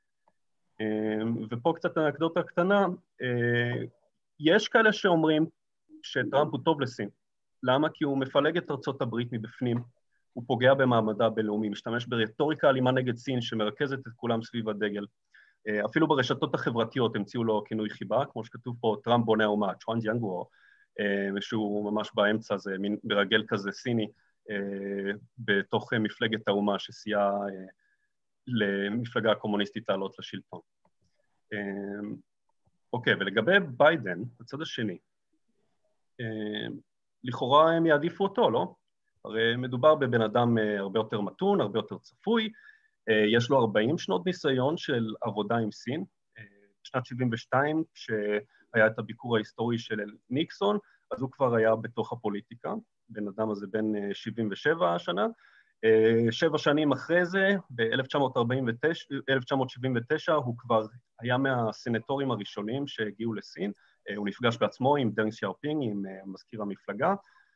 ופה קצת אנקדוטה קטנה, יש כאלה שאומרים, שטראמפ הוא טוב לסין. למה? כי הוא מפלג את ארצות הברית מבפנים, הוא פוגע במעמדה הבינלאומי, משתמש ברטוריקה אלימה נגד סין שמרכזת את כולם סביב הדגל. אפילו ברשתות החברתיות המציאו לו כינוי חיבה, כמו שכתוב פה, טראמפ בונה האומה, צ'ואן ג'יאנגוו, שהוא ממש באמצע, זה מין מרגל כזה סיני, בתוך מפלגת האומה שסייעה למפלגה הקומוניסטית לעלות לשלטון. אוקיי, ולגבי ביידן, בצד השני, לכאורה הם יעדיפו אותו, לא? הרי מדובר בבן אדם הרבה יותר מתון, הרבה יותר צפוי, יש לו ארבעים שנות ניסיון של עבודה עם סין, בשנת שבעים ושתיים, כשהיה את הביקור ההיסטורי של ניקסון, אז הוא כבר היה בתוך הפוליטיקה, בן אדם הזה בן שבעים ושבע השנה, שבע שנים אחרי זה, ב-אלף תשע מאות שבעים ותשע הוא כבר היה מהסנטורים הראשונים שהגיעו לסין, הוא נפגש בעצמו עם דנג שיאופינג, עם מזכיר המפלגה,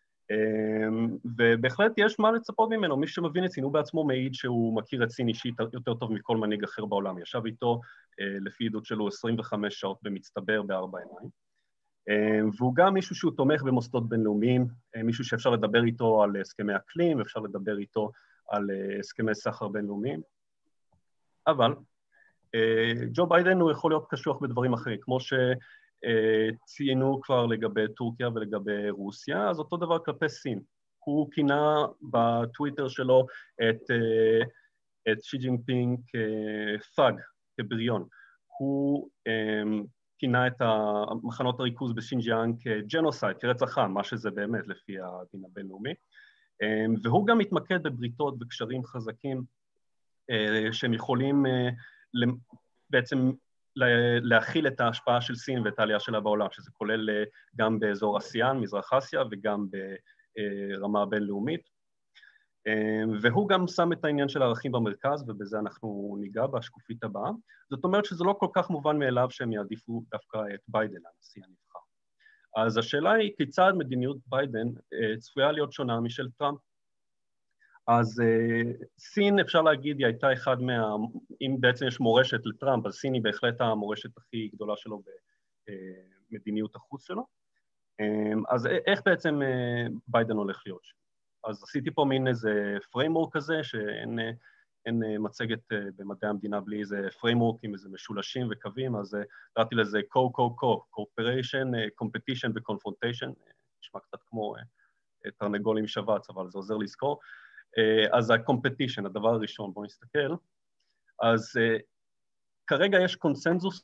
ובהחלט יש מה לצפות ממנו, מי שמבין את סין הוא בעצמו מעיד שהוא מכיר את סין אישית יותר טוב מכל מנהיג אחר בעולם, ישב איתו לפי עדות שלו עשרים וחמש שעות במצטבר בארבע עיניים, והוא גם מישהו שהוא תומך במוסדות בינלאומיים, מישהו שאפשר לדבר איתו על הסכמי אקלים, אפשר לדבר איתו על הסכמי סחר בינלאומיים, אבל ג'ו ביידן הוא יכול להיות קשוח בדברים אחרים, כמו שציינו כבר לגבי טורקיה ולגבי רוסיה, אז אותו דבר כלפי סין. הוא כינה בטוויטר שלו את, את שי ג'ינפינג כפאג, כבריון. הוא כינה את מחנות הריכוז בשינג'יאנג כג'נוסייד, כרצח עם, מה שזה באמת לפי הדין הבינלאומי, והוא גם מתמקד בבריתות וקשרים חזקים שהם יכולים בעצם להכיל את ההשפעה של סין ואת העלייה שלה בעולם, שזה כולל גם באזור אסיאן, מזרח אסיה, וגם ברמה בינלאומית. והוא גם שם את העניין של הערכים במרכז, ובזה אנחנו ניגע בשקופית הבאה. זאת אומרת שזה לא כל כך מובן מאליו שהם יעדיפו דווקא את ביידן, הנשיא הנבחר. אז השאלה היא כיצד מדיניות ביידן צפויה להיות שונה משל טראמפ. אז uh, סין, אפשר להגיד, היא הייתה אחד מה... אם בעצם יש מורשת לטראמפ, אז סין היא בהחלט המורשת הכי גדולה שלו במדיניות החוץ שלו. Um, אז איך בעצם uh, ביידן הולך להיות שם? אז עשיתי פה מין איזה פריימורק כזה, שאין אין, uh, מצגת uh, במדעי המדינה בלי איזה פריימורק עם איזה משולשים וקווים, אז קראתי uh, לזה co-co-co, cooperation, uh, competition ו-confrontation, uh, נשמע קצת כמו uh, תרנגול עם שבץ, אבל זה עוזר לזכור. אז ה-competition, הדבר הראשון, בואו נסתכל, אז uh, כרגע יש קונסנזוס,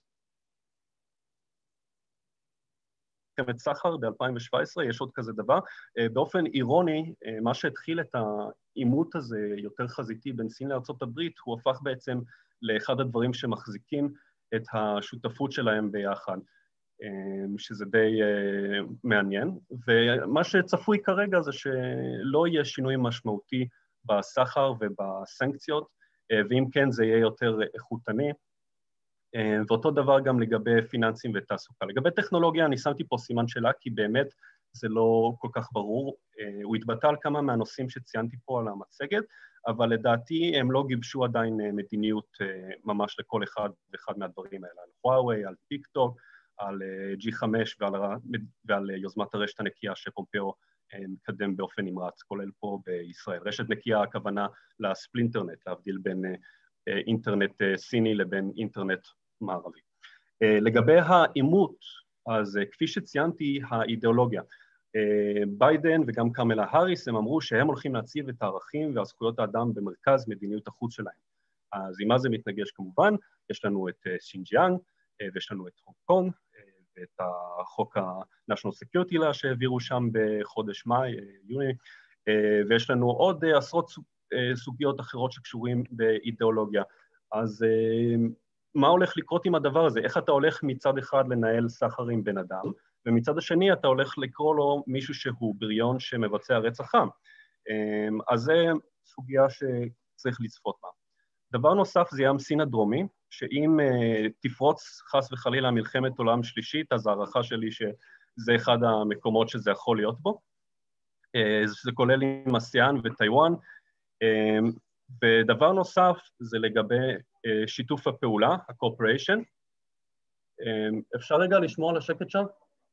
מלחמת סחר ב-אלפיים שבע עשרה, יש עוד כזה דבר, uh, באופן אירוני, uh, מה שהתחיל את העימות הזה יותר חזיתי בין סין לארצות הברית, הוא הפך בעצם לאחד הדברים שמחזיקים את השותפות שלהם ביחד, uh, שזה די uh, מעניין, ומה שצפוי כרגע זה שלא יהיה שינוי משמעותי בסחר ובסנקציות, ואם כן זה יהיה יותר איכותני, ואותו דבר גם לגבי פיננסים ותעסוקה. לגבי טכנולוגיה אני שמתי פה סימן שאלה, כי באמת זה לא כל כך ברור, הוא התבטא על כמה מהנושאים שציינתי פה על המצגת, אבל לדעתי הם לא גיבשו עדיין מדיניות ממש לכל אחד ואחד מהדברים האלה, על הוואווי, על טיק טוק, על ג'י חמש ועל, ועל יוזמת הרשת הנקייה שפומפאו מקדם באופן נמרץ, כולל פה בישראל. רשת נקייה הכוונה לספלינטרנט, להבדיל בין אינטרנט סיני לבין אינטרנט מערבי. לגבי העימות, אז כפי שציינתי, האידיאולוגיה, ביידן וגם קמלה האריס, הם אמרו שהם הולכים להציב את הערכים והזכויות האדם במרכז מדיניות החוץ שלהם. אז עם מה זה מתנגש כמובן, יש לנו את שינג'יאנג, ויש לנו את הונג קונג, ואת החוק ה-National Security Law שהעבירו שם בחודש מאי, יוני, ויש לנו עוד עשרות סוגיות אחרות שקשורים באידיאולוגיה. אז מה הולך לקרות עם הדבר הזה? איך אתה הולך מצד אחד לנהל סחר עם בן אדם, ומצד השני אתה הולך לקרוא לו מישהו שהוא בריון שמבצע רצח עם. אז זו סוגיה שצריך לצפות בה. דבר נוסף זה ים סין הדרומי, שאם uh, תפרוץ חס וחלילה מלחמת עולם שלישית, אז הערכה שלי שזה אחד המקומות שזה יכול להיות בו. Uh, זה כולל עם אסיאן וטיואן. Uh, ודבר נוסף זה לגבי uh, שיתוף הפעולה, ה-cooperation. Uh, אפשר רגע לשמור על השקט שם?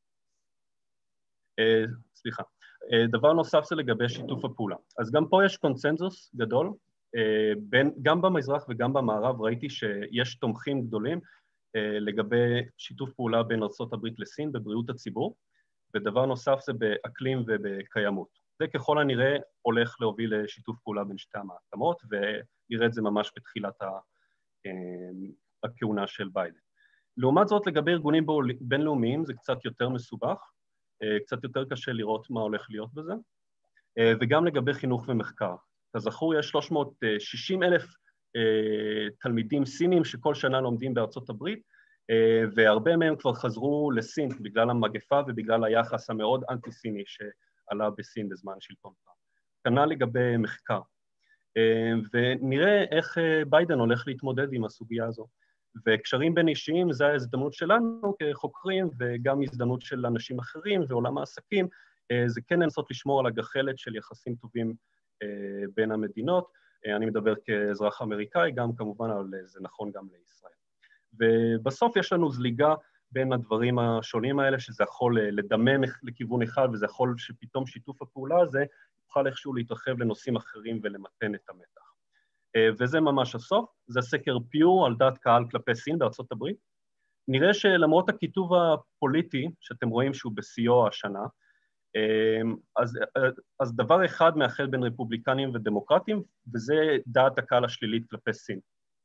Uh, סליחה. Uh, דבר נוסף זה לגבי שיתוף הפעולה. אז גם פה יש קונצנזוס גדול, בין, גם במזרח וגם במערב ראיתי שיש תומכים גדולים לגבי שיתוף פעולה בין ארצות הברית לסין בבריאות הציבור, ודבר נוסף זה באקלים ובקיימות. זה ככל הנראה הולך להוביל לשיתוף פעולה בין שתי המעצמות, ונראה את זה ממש בתחילת הכהונה של ביידן. לעומת זאת, לגבי ארגונים בינלאומיים זה קצת יותר מסובך, קצת יותר קשה לראות מה הולך להיות בזה, וגם לגבי חינוך ומחקר. כזכור, יש שלוש מאות ושישים אלף תלמידים סינים שכל שנה לומדים בארצות הברית, והרבה מהם כבר חזרו לסין בגלל המגפה ובגלל היחס המאוד אנטי-סיני שעלה בסין בזמן שלטון טראמפ. כנ"ל לגבי מחקר. ונראה איך ביידן הולך להתמודד עם הסוגיה הזו. וקשרים בין אישיים זה ההזדמנות שלנו כחוקרים, וגם הזדמנות של אנשים אחרים ועולם העסקים, זה כן לנסות לשמור על הגחלת של יחסים טובים בין המדינות. אני מדבר כאזרח אמריקאי, גם כמובן, אבל זה נכון גם לישראל. ובסוף יש לנו זליגה בין הדברים השונים האלה, שזה יכול לדמם לכיוון אחד, וזה יכול שפתאום שיתוף הפעולה הזה יוכל איכשהו להתרחב לנושאים אחרים ולמתן את המתח. וזה ממש הסוף, זה סקר פיו על דעת קהל כלפי סין בארצות הברית. נראה שלמרות הכיתוב הפוליטי, שאתם רואים שהוא בשיאו השנה, אז, אז דבר אחד מאחד בין רפובליקנים ודמוקרטים, וזה דעת הקהל השלילית כלפי סין.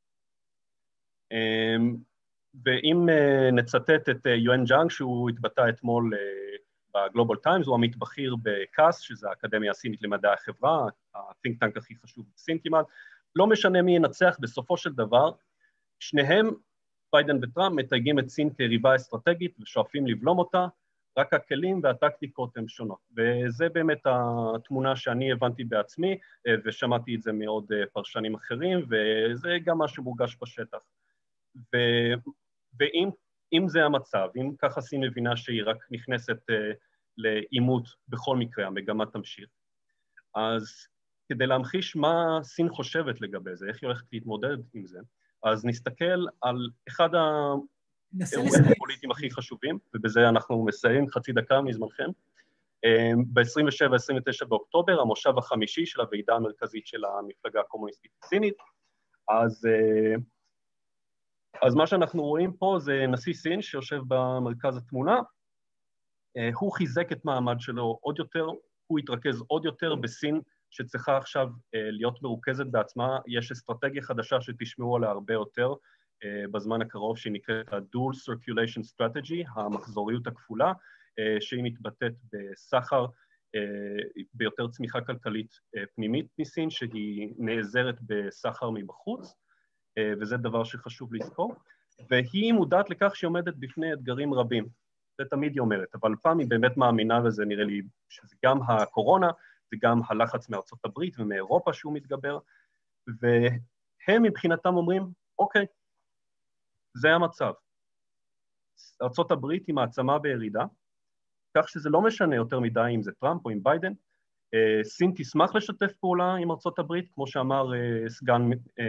ואם נצטט את יואן ז'אנג, שהוא התבטא אתמול בגלובל טיימס, הוא עמית בכיר בקאס, שזה האקדמיה הסינית למדעי החברה, ה-think tank הכי חשוב בסין כמעט, לא משנה מי ינצח, בסופו של דבר, שניהם, ביידן וטראמפ, מתייגים את סין כריבה אסטרטגית ושואפים לבלום אותה, רק הכלים והטקטיקות הן שונות. וזה באמת התמונה שאני הבנתי בעצמי, ושמעתי את זה מעוד פרשנים אחרים, וזה גם מה שמורגש בשטח. ו... ואם אם זה המצב, אם ככה סין מבינה שהיא רק נכנסת לעימות בכל מקרה, המגמה תמשיך, אז כדי להמחיש מה סין חושבת לגבי זה, איך היא הולכת להתמודד עם זה, אז נסתכל על אחד האירועים הפוליטיים הכי חשובים, ובזה אנחנו מסיים חצי דקה מזמנכם, ב-עשרים ושבעה עשרים ותשע באוקטובר, המושב החמישי של הוועידה המרכזית של המפלגה הקומוניסטית הסינית, אז, אז מה שאנחנו רואים פה זה נשיא סין שיושב במרכז התמונה, הוא חיזק את מעמד שלו עוד יותר, הוא התרכז עוד יותר בסין, שצריכה עכשיו להיות מרוכזת בעצמה, יש אסטרטגיה חדשה שתשמעו עליה הרבה יותר בזמן הקרוב, שהיא נקראת ה-Dual Circulation Strategy, המחזוריות הכפולה, שהיא מתבטאת בסחר, ביותר צמיחה כלכלית פנימית מסין, שהיא נעזרת בסחר מבחוץ, וזה דבר שחשוב לזכור, והיא מודעת לכך שהיא עומדת בפני אתגרים רבים, זה תמיד היא אומרת, אבל פעם היא באמת מאמינה, וזה נראה לי שזה גם הקורונה, וגם הלחץ מארצות הברית ומאירופה שהוא מתגבר, והם מבחינתם אומרים, אוקיי, זה המצב. ארצות הברית היא מעצמה בירידה, כך שזה לא משנה יותר מדי אם זה טראמפ או עם ביידן, סין תשמח לשתף פעולה עם ארצות הברית, כמו שאמר סגן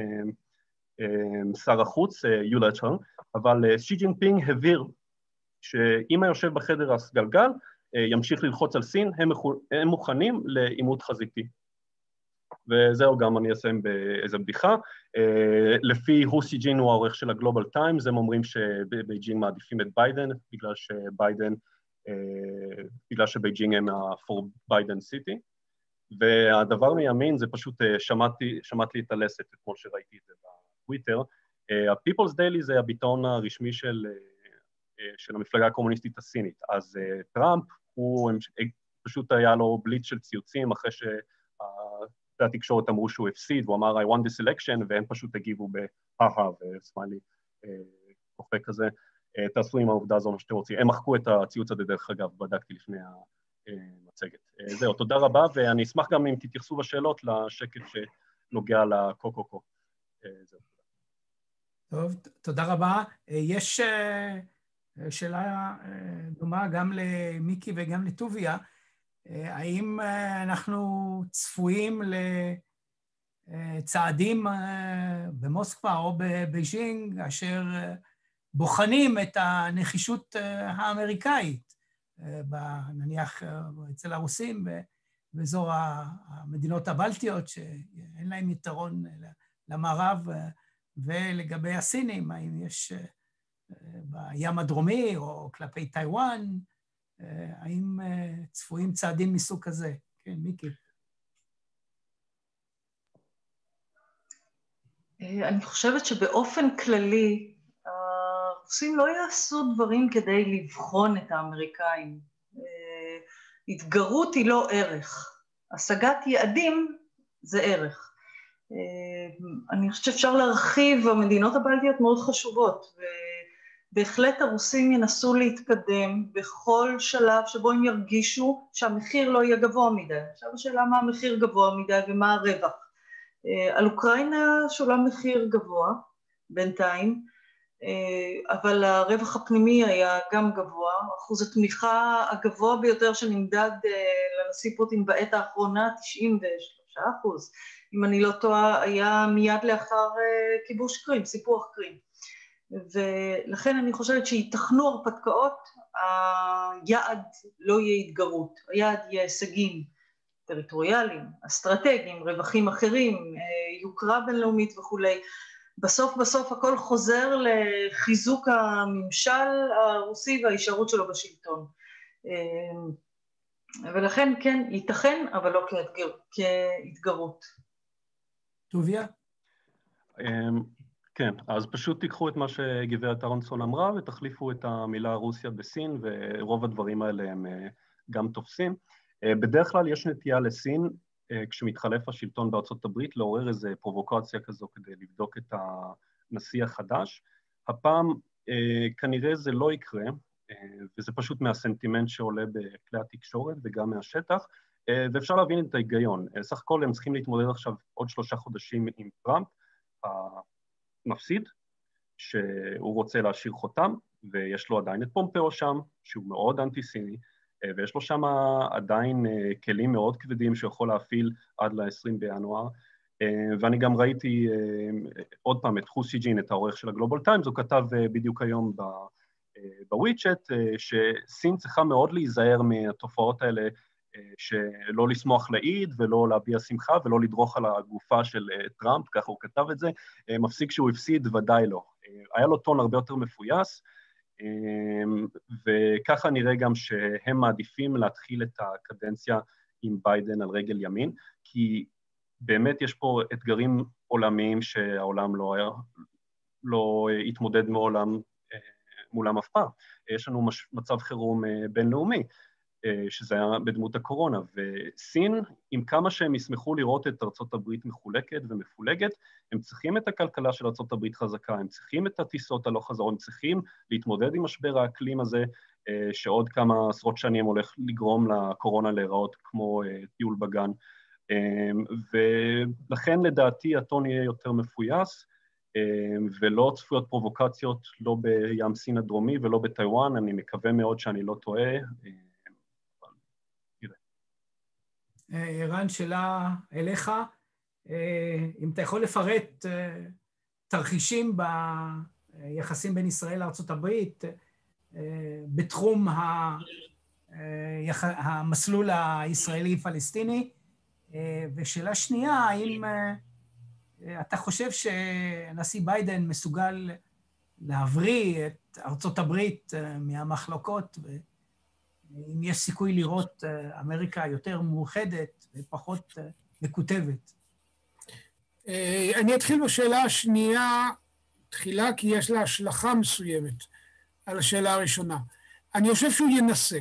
שר החוץ, יולה צ'אנג, אבל שי ג'ינפינג הבהיר שאם היושב בחדר הסגלגל, ימשיך ללחוץ על סין, הם, הם מוכנים לעימות חזיתי. וזהו גם אני אסיים באיזו בדיחה. לפי הו סי ג'ין הוא העורך של הגלובל טיימס, הם אומרים שבייג'ינג מעדיפים את ביידן, בגלל שביידן, בגלל שבייג'ינג הם ה-for Biden city, והדבר מימין זה פשוט, שמעתי, שמעתי את הלסת, כמו שראיתי את זה בטוויטר, ה-People's Daily זה הביטאון הרשמי של, של המפלגה הקומוניסטית הסינית, אז טראמפ, הוא פשוט היה לו בליץ של ציוצים, אחרי שהתקשורת אמרו שהוא הפסיד, הוא אמר I won this election, והם פשוט הגיבו בהה וסמיילי כופה כזה, תעשו עם העובדה הזו מה שאתם רוצים. הם מחקו את הציוץ הזה דרך אגב, בדקתי לפני המצגת. זהו, תודה רבה, ואני אשמח גם אם תתייחסו בשאלות לשקף שנוגע לקוקוקו. זהו. טוב, תודה רבה. יש שאלה דומה גם למיקי וגם לטוביה, האם אנחנו צפויים לצעדים במוסקבה או בבייג'ינג, אשר בוחנים את הנחישות האמריקאית, נניח אצל הרוסים, באזור המדינות הבלטיות, שאין להם יתרון למערב, ולגבי הסינים, האם יש בים הדרומי או כלפי טיואן, האם צפויים צעדים מסוג כזה? כן, מיקי. אני חושבת שבאופן כללי, הרוסים לא יעשו דברים כדי לבחון את האמריקאים. התגרות היא לא ערך. השגת יעדים זה ערך. אני חושבת שאפשר להרחיב, המדינות הבלטיות מאוד חשובות, ובהחלט הרוסים ינסו להתקדם בכל שלב שבו הם ירגישו שהמחיר לא יהיה גבוה מדי. עכשיו השאלה מה המחיר גבוה מדי ומה הרווח. על אוקראינה שולם מחיר גבוה בינתיים, אבל הרווח הפנימי היה גם גבוה, אחוז התמיכה הגבוה ביותר שנמדד לנשיא פוטין בעת האחרונה, תשעים ושלושה אחוז, אם אני לא טועה, היה מיד לאחר כיבוש קרים, סיפוח קרים. ולכן אני חושבת שיתכנו הרפתקאות, היעד לא יהיה התגרות, היעד יהיה הישגים טריטוריאליים, אסטרטגיים, רווחים אחרים, יוקרה בינלאומית וכולי. בסוף בסוף הכל חוזר לחיזוק הממשל הרוסי וההישארות שלו בשלטון. ולכן כן, ייתכן, אבל לא כהתגרות. טוביה? כן, אז פשוט תיקחו את מה שגברת אהרונסון אמרה ותחליפו את המילה רוסיה בסין, ורוב הדברים האלה הם גם תופסים. בדרך כלל יש נטייה לסין, כשמתחלף השלטון בארצות הברית, לעורר איזו פרובוקציה כזו כדי לבדוק את הנשיא החדש. הפעם כנראה זה לא יקרה, וזה פשוט מהסנטימנט שעולה בכלי התקשורת וגם מהשטח, ואפשר להבין את ההיגיון. סך הכל הם צריכים להתמודד עכשיו עוד שלושה חודשים עם טראמפ, המפסיד, שהוא רוצה להשאיר חותם, ויש לו עדיין את פומפאו שם, שהוא מאוד אנטי-סיני, ויש לו שם עדיין כלים מאוד כבדים שיכול להפעיל עד ל-עשרים בינואר, ואני גם ראיתי עוד פעם את חוסי ג'ין, את העורך של הגלובל טיימס, הוא כתב בדיוק היום בוויצ'ט, שסין צריכה מאוד להיזהר מהתופעות האלה, שלא לשמוח לעיד ולא להביע שמחה ולא לדרוך על הגופה של טראמפ, ככה הוא כתב את זה, מפסיק שהוא הפסיד, ודאי לא. היה לו טון הרבה יותר מפויס, וככה נראה גם שהם מעדיפים להתחיל את הקדנציה עם ביידן על רגל ימין, כי באמת יש פה אתגרים עולמיים שהעולם לא, היה, לא התמודד מעולם, מולם אף פעם. יש לנו מצב חירום בינלאומי, שזה היה בדמות הקורונה, וסין, עם כמה שהם ישמחו לראות את ארצות הברית מחולקת ומפולגת, הם צריכים את הכלכלה של ארצות הברית חזקה, הם צריכים את הטיסות הלא חזרות, הם צריכים להתמודד עם משבר האקלים הזה, שעוד כמה עשרות שנים הולך לגרום לקורונה להיראות כמו טיול בגן, ולכן לדעתי הטון יהיה יותר מפויס, ולא צפויות פרובוקציות, לא בים סין הדרומי ולא בטיואן, אני מקווה מאוד שאני לא טועה, ערן, שאלה אליך, אם אתה יכול לפרט תרחישים ביחסים בין ישראל לארצות הברית, בתחום המסלול הישראלי-פלסטיני, ושאלה שנייה, האם אתה חושב שנשיא ביידן מסוגל להבריא את ארצות הברית מהמחלוקות, אם יש סיכוי לראות אמריקה יותר מאוחדת ופחות מקוטבת? אני אתחיל בשאלה השנייה, תחילה כי יש לה השלכה מסוימת על השאלה הראשונה. אני חושב שהוא ינסה.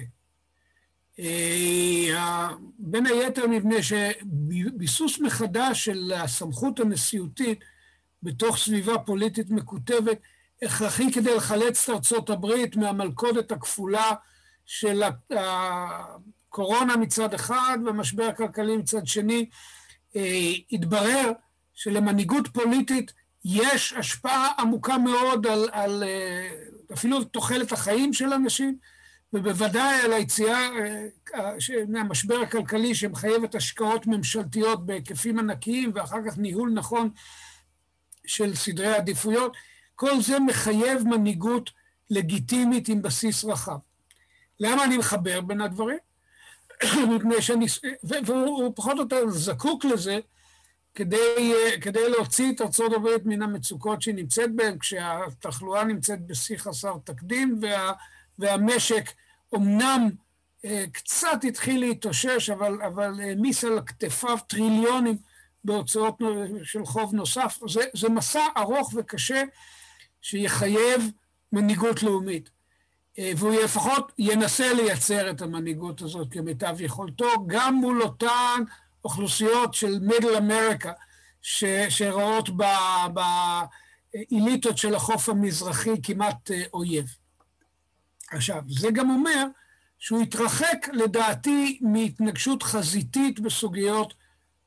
בין היתר מפני שביסוס מחדש של הסמכות הנשיאותית בתוך סביבה פוליטית מקוטבת, הכרחי כדי לחלץ את ארצות הברית מהמלכודת הכפולה של הקורונה מצד אחד והמשבר הכלכלי מצד שני. התברר שלמנהיגות פוליטית יש השפעה עמוקה מאוד על, על אפילו תוחלת החיים של אנשים, ובוודאי על היציאה מהמשבר הכלכלי שמחייב את השקעות ממשלתיות בהיקפים ענקיים, ואחר כך ניהול נכון של סדרי עדיפויות. כל זה מחייב מנהיגות לגיטימית עם בסיס רחב. למה אני מחבר בין הדברים? מפני שאני, והוא פחות או יותר זקוק לזה, כדי, כדי להוציא את ארצות הברית מן המצוקות שהיא נמצאת בהן, כשהתחלואה נמצאת בשיא חסר תקדים, וה, והמשק אומנם קצת התחיל להתאושש, אבל, אבל העמיס על כתפיו טריליונים בהוצאות של חוב נוסף. זה, זה מסע ארוך וקשה שיחייב מנהיגות לאומית. והוא לפחות ינסה לייצר את המנהיגות הזאת כמיטב יכולתו, גם מול אותן אוכלוסיות של מידל אמריקה, שרואות באליטות של החוף המזרחי כמעט אויב. עכשיו, זה גם אומר שהוא התרחק לדעתי מהתנגשות חזיתית בסוגיות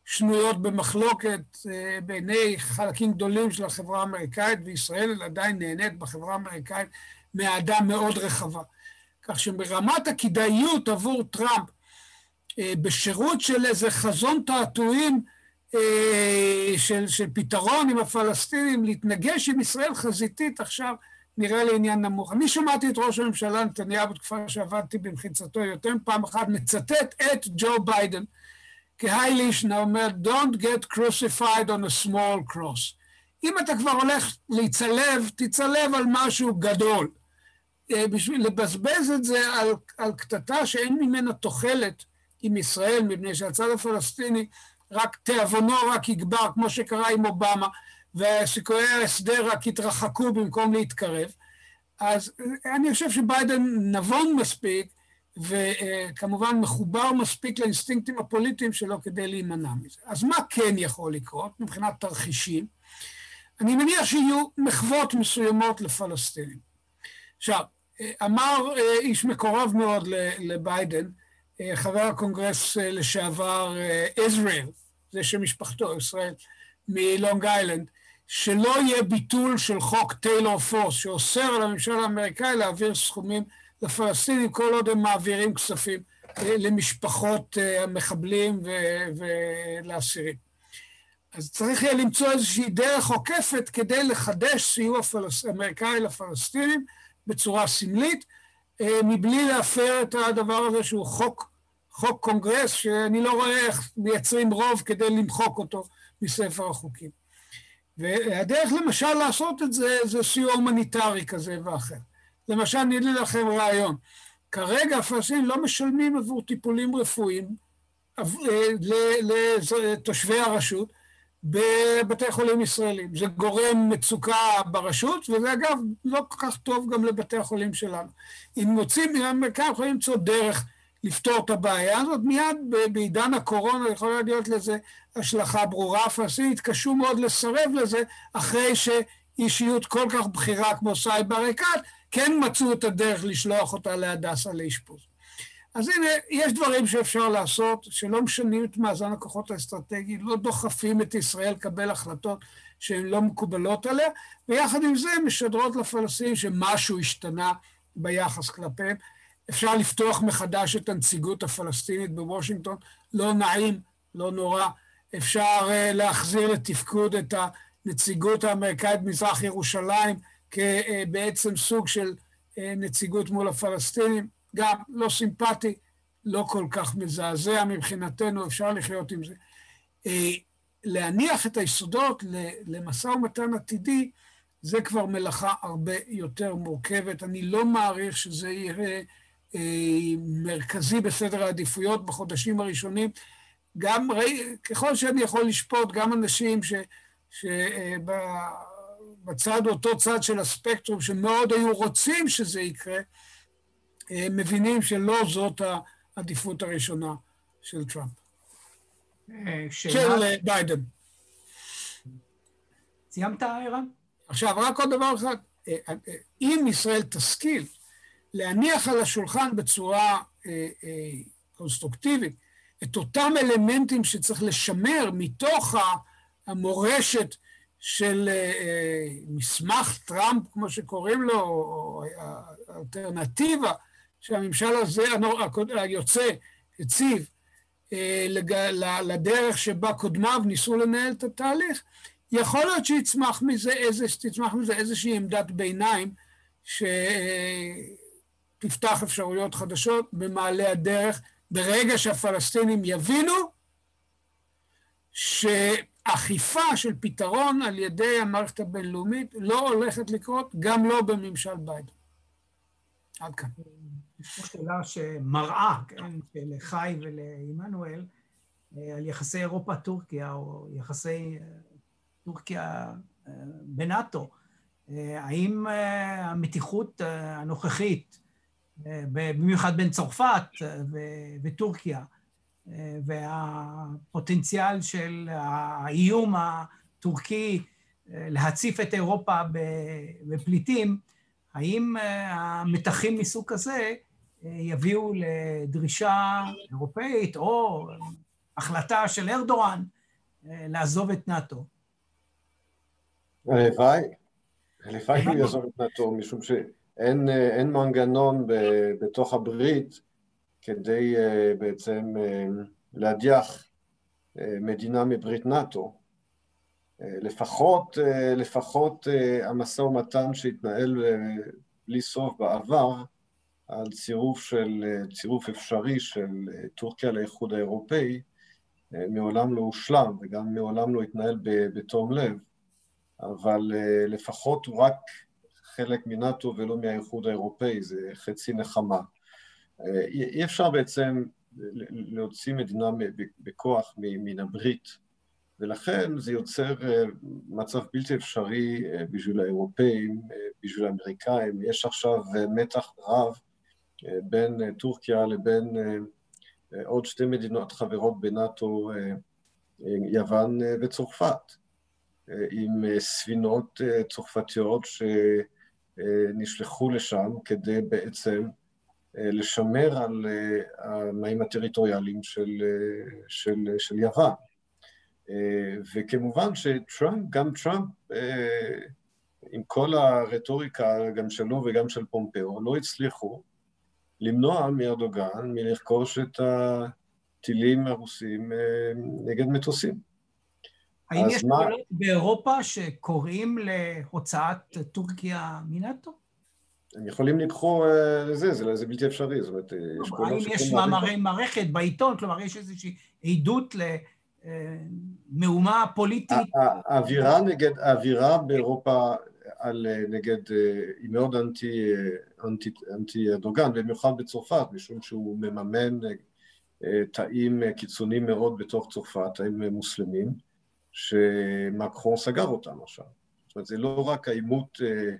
שנויות במחלוקת בעיני חלקים גדולים של החברה האמריקאית, וישראל עדיין נהנית בחברה האמריקאית מאהדה מאוד רחבה. כך שברמת הכדאיות עבור טראמפ, בשירות של איזה חזון תעתועים של, של פתרון עם הפלסטינים, להתנגש עם ישראל חזיתית עכשיו, נראה לי עניין נמוך. אני שמעתי את ראש הממשלה נתניהו בתקופה שעבדתי במחיצתו יותר פעם אחת, מצטט את ג'ו ביידן, כהאי לישנה אומר, don't get crucified on a small cross. אם אתה כבר הולך להצלב, תצלב על משהו גדול. בשביל לבזבז את זה על, על קטטה שאין ממנה תוחלת עם ישראל, מפני שהצד הפלסטיני רק תיאבונו רק יגבר, כמו שקרה עם אובמה, וסיכויי ההסדר רק התרחקו במקום להתקרב. אז אני חושב שביידן נבון מספיק, וכמובן מחובר מספיק לאינסטינקטים הפוליטיים שלו כדי להימנע מזה. אז מה כן יכול לקרות מבחינת תרחישים? אני מניח שיהיו מחוות מסוימות לפלסטינים. עכשיו, אמר איש מקורב מאוד לביידן, חבר הקונגרס לשעבר ישראל, זה שמשפחתו, ישראל, מלונג איילנד, שלא יהיה ביטול של חוק טיילור פורס, שאוסר על הממשל האמריקאי להעביר סכומים לפלסטינים, כל עוד הם מעבירים כספים למשפחות המחבלים ולאסירים. אז צריך יהיה למצוא איזושהי דרך עוקפת כדי לחדש סיוע אמריקאי לפלסטינים בצורה סמלית, מבלי להפר את הדבר הזה שהוא חוק, חוק קונגרס, שאני לא רואה איך מייצרים רוב כדי למחוק אותו מספר החוקים. והדרך למשל לעשות את זה, זה סיוע הומניטרי כזה ואחר. למשל, אני אגיד לכם רעיון. כרגע הפלסטינים לא משלמים עבור טיפולים רפואיים לתושבי הרשות בבתי חולים ישראלים. זה גורם מצוקה ברשות, וזה אגב לא כל כך טוב גם לבתי החולים שלנו. אם מוצאים, אם האמריקאים יכולים למצוא דרך לפתור את הבעיה הזאת, מיד בעידן הקורונה יכולה להיות לזה השלכה ברורה. הפלסטינים התקשו מאוד לסרב לזה, אחרי שאישיות כל כך בכירה כמו סאיב עריקאת, כן מצאו את הדרך לשלוח אותה להדסה לאשפוז. אז הנה, יש דברים שאפשר לעשות, שלא משנים את מאזן הכוחות האסטרטגי, לא דוחפים את ישראל לקבל החלטות שהן לא מקובלות עליה, ויחד עם זה משדרות לפלסטינים שמשהו השתנה ביחס כלפיהם. אפשר לפתוח מחדש את הנציגות הפלסטינית בוושינגטון, לא נעים, לא נורא. אפשר להחזיר לתפקוד את הנציגות האמריקאית במזרח ירושלים, כבעצם סוג של נציגות מול הפלסטינים, גם לא סימפטי, לא כל כך מזעזע מבחינתנו, אפשר לחיות עם זה. להניח את היסודות למשא ומתן עתידי, זה כבר מלאכה הרבה יותר מורכבת. אני לא מעריך שזה יהיה מרכזי בסדר העדיפויות בחודשים הראשונים. גם ככל שאני יכול לשפוט, גם אנשים ש... בצד, אותו צד של הספקטרום, שמאוד היו רוצים שזה יקרה, מבינים שלא זאת העדיפות הראשונה של טראמפ. של ביידן. סיימת, ערן? עכשיו, רק עוד דבר אחד. אם ישראל תשכיל להניח על השולחן בצורה קונסטרוקטיבית את אותם אלמנטים שצריך לשמר מתוך המורשת של מסמך טראמפ, כמו שקוראים לו, או האלטרנטיבה שהממשל הזה היוצא הציב לדרך שבה קודמיו ניסו לנהל את התהליך, יכול להיות שיצמח מזה, איזה, שתצמח מזה איזושהי עמדת ביניים שתפתח אפשרויות חדשות במעלה הדרך, ברגע שהפלסטינים יבינו שאכיפה של פתרון על ידי המערכת הבינלאומית לא הולכת לקרות, גם לא בממשל ביידן. עד כאן. יש פה שאלה שמראה, כן, של חי ולעמנואל, על יחסי אירופה-טורקיה, או יחסי טורקיה בנאטו. האם המתיחות הנוכחית, במיוחד בין צרפת וטורקיה, והפוטנציאל של האיום הטורקי להציף את אירופה בפליטים, האם המתחים מסוג כזה יביאו לדרישה אירופאית או ההחלטה של ארדואן לעזוב את נאט"ו. הלוואי, הלוואי הוא יעזוב את נאט"ו, משום שאין אין מנגנון בתוך הברית כדי בעצם להדיח מדינה מברית נאט"ו. לפחות, לפחות המשא ומתן שהתנהל בלי סוף בעבר, על צירוף של, צירוף אפשרי של טורקיה לאיחוד האירופאי, מעולם לא הושלם וגם מעולם לא התנהל בתום לב, אבל לפחות הוא רק חלק מנאט"ו ולא מהאיחוד האירופאי, זה חצי נחמה. אי אפשר בעצם להוציא מדינה בכוח מן הברית, ולכן זה יוצר מצב בלתי אפשרי בשביל האירופאים, בשביל האמריקאים. יש עכשיו מתח רב בין טורקיה לבין עוד שתי מדינות חברות בנאט"ו, יוון וצרפת, עם ספינות צרפתיות שנשלחו לשם כדי בעצם לשמר על המים הטריטוריאליים של, של, של יוון. וכמובן שטראמפ, גם טראמפ, עם כל הרטוריקה, גם שלו וגם של פומפאו, לא הצליחו למנוע מארדוגן מלרכוש את הטילים הרוסים נגד מטוסים. האם יש קולות באירופה שקוראים להוצאת טורקיה מנאט"ו? הם יכולים לקחוא לזה, זה, זה בלתי אפשרי, זאת אומרת, יש פה... האם יש מאמרי מערכת בעיתון, כלומר, יש איזושהי עדות למהומה פוליטית? האווירה נגד, האווירה באירופה על, נגד, היא מאוד אנטי, אנטי, אנטי ארדוגן, במיוחד בצרפת, משום שהוא מממן תאים קיצוניים מאוד בתוך צרפת, תאים מוסלמים, שמקרון סגר אותם עכשיו. זאת אומרת, זה לא רק העימות,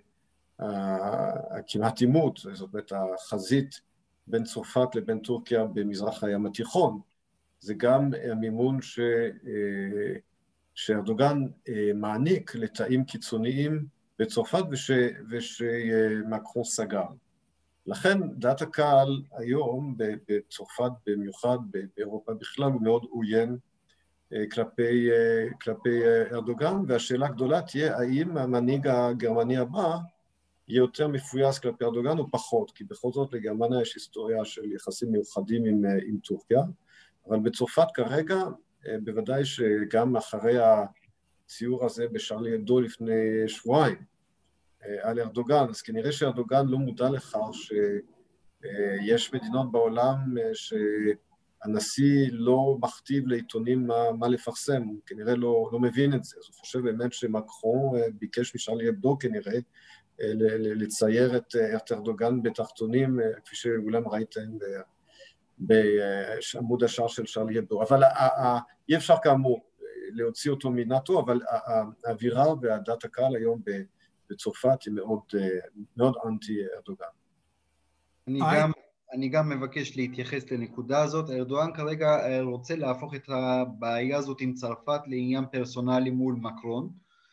כמעט עימות, זאת אומרת, החזית בין צרפת לבין טורקיה במזרח הים התיכון, זה גם המימון ש... שארדוגן מעניק לתאים קיצוניים בצרפת וש... ושמקרון סגר. לכן דעת הקהל היום בצרפת במיוחד, באירופה בכלל, הוא מאוד עוין כלפי, כלפי ארדוגן, והשאלה הגדולה תהיה האם המנהיג הגרמני הבא יהיה יותר מפויס כלפי ארדוגן או פחות, כי בכל זאת לגרמניה יש היסטוריה של יחסים מיוחדים עם, עם טורקיה, אבל בצרפת כרגע, בוודאי שגם אחרי הציור הזה בשרלי אבדו לפני שבועיים על ארדוגן, אז כנראה שארדוגן לא מודע לכך שיש מדינות בעולם שהנשיא לא מכתיב לעיתונים מה, מה לפרסם, הוא כנראה לא, לא מבין את זה, אז הוא חושב באמת שמקרון ביקש משרלי אבדו כנראה לצייר את ארדוגן בתחתונים, כפי שאולי ראיתם בעמוד השער של שרלי אבדו, אבל אי אפשר כאמור להוציא אותו מנאט"ו, אבל האווירה והדעת הקהל היום בצרפת היא מאוד, מאוד אנטי ארדוגן. אני גם, אני גם מבקש להתייחס לנקודה הזאת. ארדואן כרגע רוצה להפוך את הבעיה הזאת עם צרפת לעניין פרסונלי מול מקרון.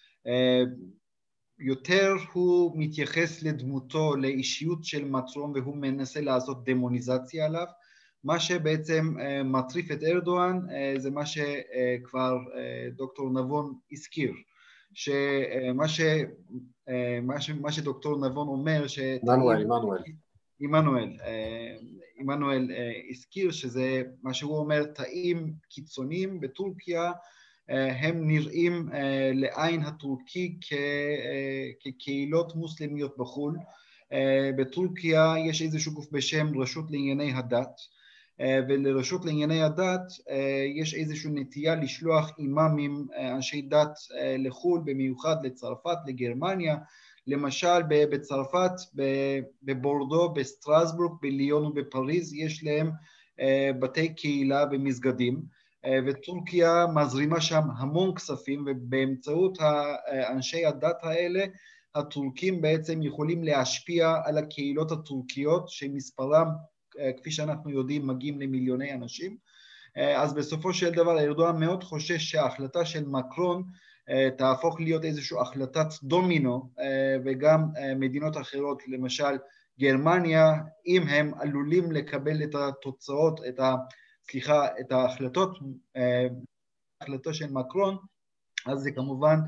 יותר הוא מתייחס לדמותו, לאישיות של מקרון, והוא מנסה לעשות דמוניזציה עליו. מה שבעצם מטריף את ארדואן זה מה שכבר דוקטור נבון הזכיר, שמה ש, מה ש, מה שדוקטור נבון אומר, עמנואל, עמנואל. עמנואל, עמנואל הזכיר שזה מה שהוא אומר, תאים קיצוניים בטורקיה, הם נראים לעין הטורקי כקהילות מוסלמיות בחו"ל. בטורקיה יש איזשהו גוף בשם רשות לענייני הדת, ולרשות לענייני הדת יש איזושהי נטייה לשלוח אימאמים, אנשי דת לחו"ל, במיוחד לצרפת, לגרמניה, למשל בצרפת, בבורדו, בסטרסבורג, בליון ובפריז, יש להם בתי קהילה ומסגדים, וטורקיה מזרימה שם המון כספים, ובאמצעות אנשי הדת האלה, הטורקים בעצם יכולים להשפיע על הקהילות הטורקיות, שמספרם, כפי שאנחנו יודעים, מגיעים למיליוני אנשים. אז בסופו של דבר, ארדואן מאוד חושש שההחלטה של מקרון תהפוך להיות איזושהי החלטת דומינו, וגם מדינות אחרות, למשל גרמניה, אם הם עלולים לקבל את התוצאות, את סליחה, את ההחלטות, ההחלטות של מקרון, אז זה כמובן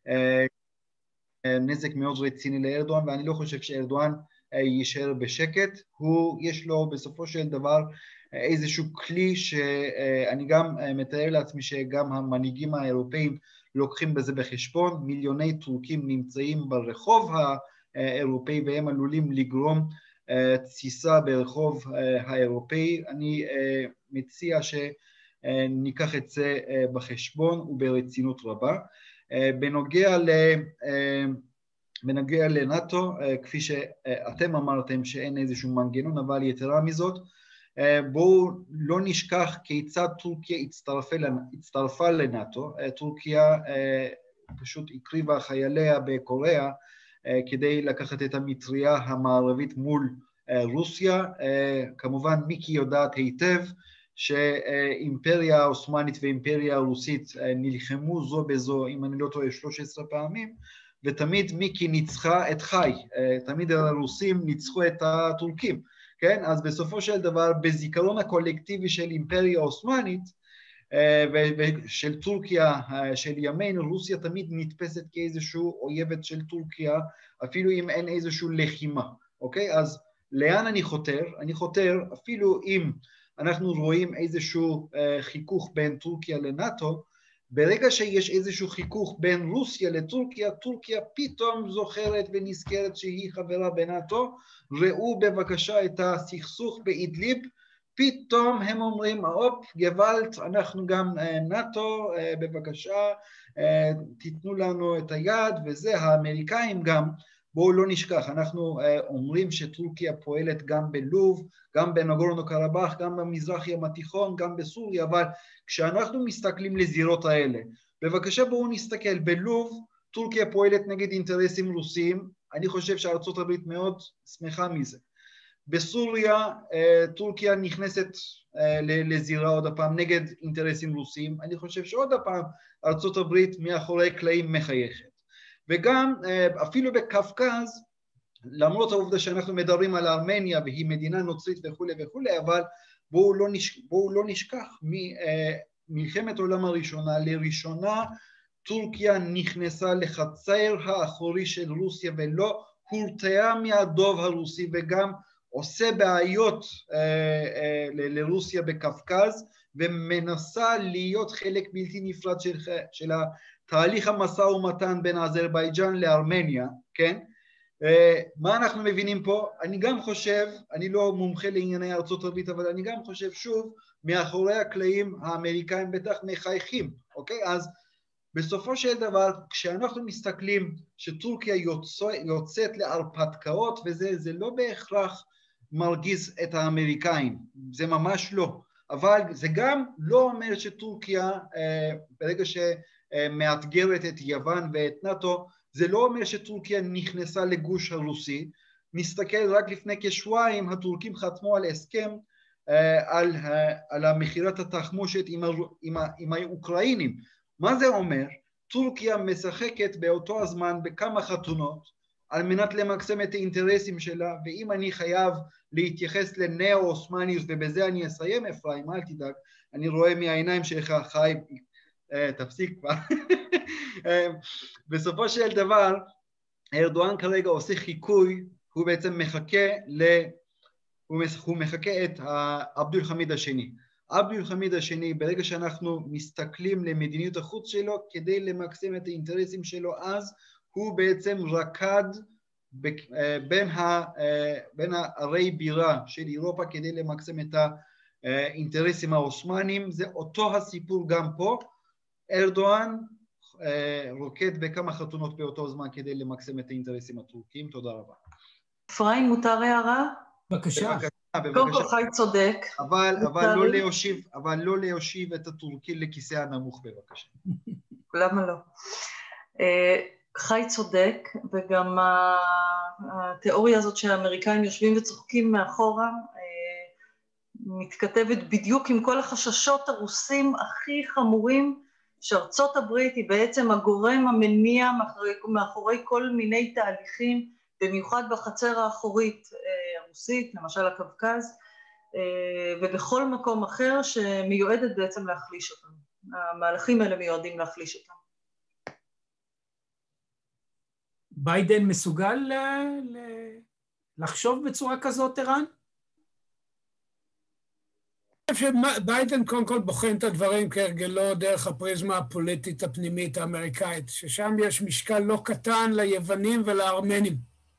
נזק מאוד רציני לארדואן, ואני לא חושב שארדואן יישאר בשקט. הוא, יש לו בסופו של דבר איזשהו כלי שאני גם מתאר לעצמי שגם המנהיגים האירופאים לוקחים בזה בחשבון. מיליוני טורקים נמצאים ברחוב האירופאי והם עלולים לגרום תסיסה ברחוב האירופאי. אני מציע שניקח את זה בחשבון וברצינות רבה. בנוגע ל... בנוגע לנאטו, כפי שאתם אמרתם שאין איזשהו מנגנון, אבל יתרה מזאת, בואו לא נשכח כיצד טורקיה הצטרפה, הצטרפה לנאטו. טורקיה פשוט הקריבה חייליה בקוריאה כדי לקחת את המטריה המערבית מול רוסיה. כמובן מיקי יודעת היטב שאימפריה האוסמנית ואימפריה הרוסית נלחמו זו בזו, אם אני לא טועה, שלוש עשרה פעמים, ותמיד מיקי ניצחה את חי, תמיד הרוסים ניצחו את הטורקים, כן? אז בסופו של דבר, בזיכרון הקולקטיבי של אימפריה האוסמנית ושל טורקיה, של ימינו, רוסיה תמיד נתפסת כאיזשהו אויבת של טורקיה, אפילו אם אין איזשהו לחימה, אוקיי? אז לאן אני חותר? אני חותר, אפילו אם אנחנו רואים איזשהו חיכוך בין טורקיה לנאטו, ברגע שיש איזשהו חיכוך בין רוסיה לטורקיה, טורקיה פתאום זוכרת ונזכרת שהיא חברה בנאטו. ראו בבקשה את הסכסוך באידליב, פתאום הם אומרים, אופ, גוואלט, אנחנו גם נאטו, בבקשה, תיתנו לנו את היד, וזה, האמריקאים גם, בואו לא נשכח, אנחנו אומרים שטורקיה פועלת גם בלוב, גם בנגורנו קרבאח, גם במזרח ים התיכון, גם בסוריה, אבל כשאנחנו מסתכלים לזירות האלה, בבקשה בואו נסתכל, בלוב טורקיה פועלת נגד אינטרסים רוסיים, אני חושב שארצות הברית מאוד שמחה מזה. בסוריה טורקיה נכנסת לזירה עוד הפעם נגד אינטרסים רוסיים, אני חושב שעוד הפעם ארצות הברית מאחורי קלעים מחייכת. וגם אפילו בקווקז, למרות העובדה שאנחנו מדברים על ארמניה והיא מדינה נוצרית וכו' וכו', אבל בואו לא, נש... בואו לא נשכח ממלחמת העולם הראשונה, לראשונה טורקיה נכנסה לחצר האחורי של רוסיה ולא הורתעה מהדוב הרוסי, וגם עושה בעיות אה, אה, לרוסיה בקווקז, ומנסה להיות חלק בלתי נפרד של, של תהליך המשא ומתן בין אזרבייג'אן לארמניה, כן? מה אנחנו מבינים פה? אני גם חושב, אני לא מומחה לענייני ארצות הברית, אבל אני גם חושב שוב, מאחורי הקלעים האמריקאים בטח מחייכים, אוקיי? אז בסופו של דבר, כשאנחנו מסתכלים שטורקיה יוצא, יוצאת להרפתקאות, וזה זה לא בהכרח מרגיז את האמריקאים, זה ממש לא. אבל זה גם לא אומר שטורקיה, ברגע שמאתגרת את יוון ואת נאטו, זה לא אומר שטורקיה נכנסה לגוש הרוסי. נסתכל רק לפני כשבועיים, הטורקים חתמו על הסכם על, על המכירת התחמושת עם, עם, עם האוקראינים. מה זה אומר? טורקיה משחקת באותו הזמן בכמה חתונות, על מנת למקסם את האינטרסים שלה, ואם אני חייב להתייחס לנאו-אוסמניוס, ובזה אני אסיים, אפרים, אל תדאג, אני רואה מהעיניים שלך, חי, תפסיק כבר. בסופו של דבר, ארדואן כרגע עושה חיקוי, הוא בעצם מחכה, ל... הוא מחכה את עבדול חמיד השני. עבדול חמיד השני, ברגע שאנחנו מסתכלים למדיניות החוץ שלו, כדי למקסם את האינטרסים שלו, אז הוא בעצם רקד בין, ה, בין הערי בירה של אירופה כדי למקסם את האינטרסים האוסמניים. זה אותו הסיפור גם פה. ארדואן רוקד בכמה חתונות באותו זמן כדי למקסם את האינטרסים הטורקים. תודה רבה. אפרים, מותר הערה? בבקשה. קודם כל חי צודק. אבל, אבל, לא להושיב, אבל לא להושיב את הטורקים לכיסא הנמוך בבקשה. למה לא? חי צודק, וגם התיאוריה הזאת שהאמריקאים יושבים וצוחקים מאחורה, מתכתבת בדיוק עם כל החששות הרוסים הכי חמורים, שארצות הברית היא בעצם הגורם המניע מאחורי, מאחורי כל מיני תהליכים, במיוחד בחצר האחורית הרוסית, למשל הקווקז, ובכל מקום אחר שמיועדת בעצם להחליש אותם. המהלכים האלה מיועדים להחליש אותם. ביידן מסוגל לחשוב בצורה כזאת, ערן? אני חושב שביידן קודם כל בוחן את הדברים כהרגלו דרך הפריזמה הפוליטית הפנימית האמריקאית, ששם יש משקל לא קטן ליוונים ולארמנים.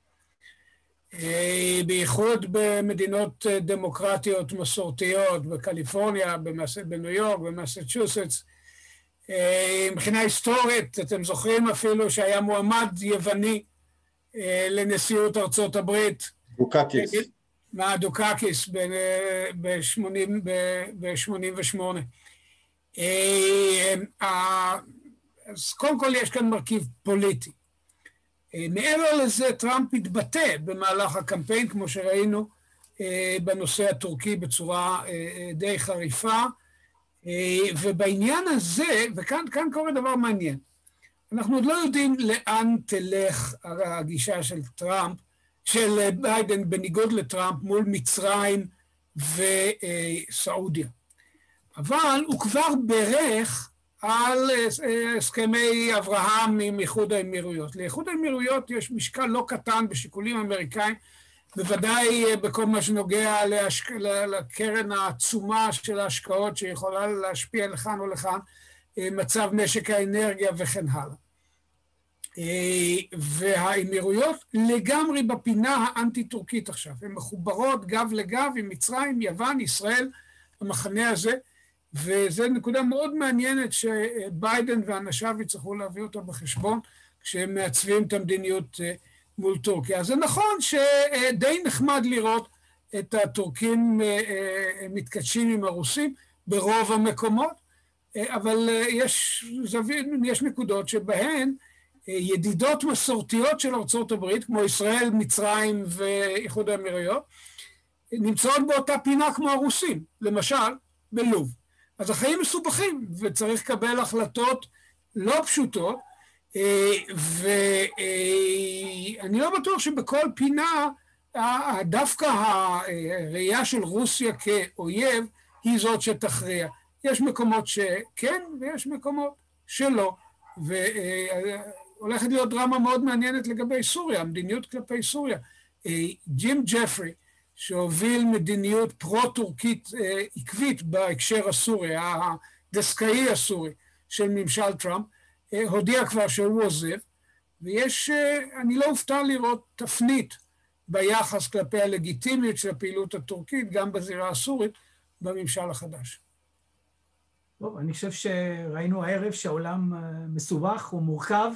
בייחוד במדינות דמוקרטיות מסורתיות, בקליפורניה, בניו יורק, במסצ'וסטס. מבחינה היסטורית, אתם זוכרים אפילו שהיה מועמד יווני לנשיאות ארצות הברית. דוקקיס. מה דוקקיס ב-שמונים ושמונה. אז קודם כל יש כאן מרכיב פוליטי. מעבר לזה, טראמפ התבטא במהלך הקמפיין, כמו שראינו, בנושא הטורקי בצורה די חריפה, ובעניין הזה, וכאן כאן קורה דבר מעניין, אנחנו עוד לא יודעים לאן תלך הגישה של טראמפ, של ביידן בניגוד לטראמפ מול מצרים וסעודיה. אבל הוא כבר ברך על הסכמי אברהם עם איחוד האמירויות. לאיחוד האמירויות יש משקל לא קטן בשיקולים אמריקאים, בוודאי בכל מה שנוגע להשק... לקרן העצומה של ההשקעות שיכולה להשפיע לכאן או לכאן, מצב משק האנרגיה וכן הלאה. והאמירויות לגמרי בפינה האנטי-טורקית עכשיו, הן מחוברות גב לגב עם מצרים, יוון, ישראל, המחנה הזה, וזו נקודה מאוד מעניינת שביידן ואנשיו יצטרכו להביא אותה בחשבון כשהם מעצבים את המדיניות מול טורקיה. אז זה נכון שדי נחמד לראות את הטורקים מתקדשים עם הרוסים ברוב המקומות, אבל יש, יש נקודות שבהן ידידות מסורתיות של ארצות הברית, כמו ישראל, מצרים ואיחוד האמירויות, נמצאות באותה פינה כמו הרוסים, למשל בלוב. אז החיים מסובכים, וצריך לקבל החלטות לא פשוטות, ואני לא בטוח שבכל פינה, דווקא הראייה של רוסיה כאויב, היא זאת שתכריע. יש מקומות שכן, ויש מקומות שלא. והולכת להיות דרמה מאוד מעניינת לגבי סוריה, המדיניות כלפי סוריה. ג'ים ג'פרי, שהוביל מדיניות פרו-טורקית עקבית בהקשר הסורי, הדסקאי הסורי של ממשל טראמפ, הודיע כבר שהוא עוזב, ויש, אני לא אופתע לראות תפנית ביחס כלפי הלגיטימיות של הפעילות הטורקית, גם בזירה הסורית, בממשל החדש. טוב, אני חושב שראינו הערב שהעולם מסובך ומורכב,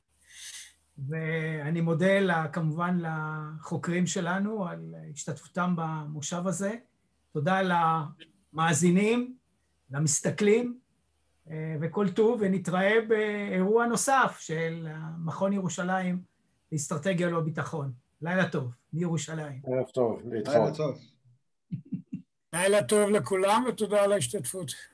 ואני מודה לה, כמובן לחוקרים שלנו על השתתפותם במושב הזה. תודה למאזינים, למסתכלים, וכל טוב, ונתראה באירוע נוסף של מכון ירושלים לאסטרטגיה לא ביטחון. לילה טוב, מירושלים. לילה טוב, להתראות. לילה טוב לכולם, ותודה על ההשתתפות.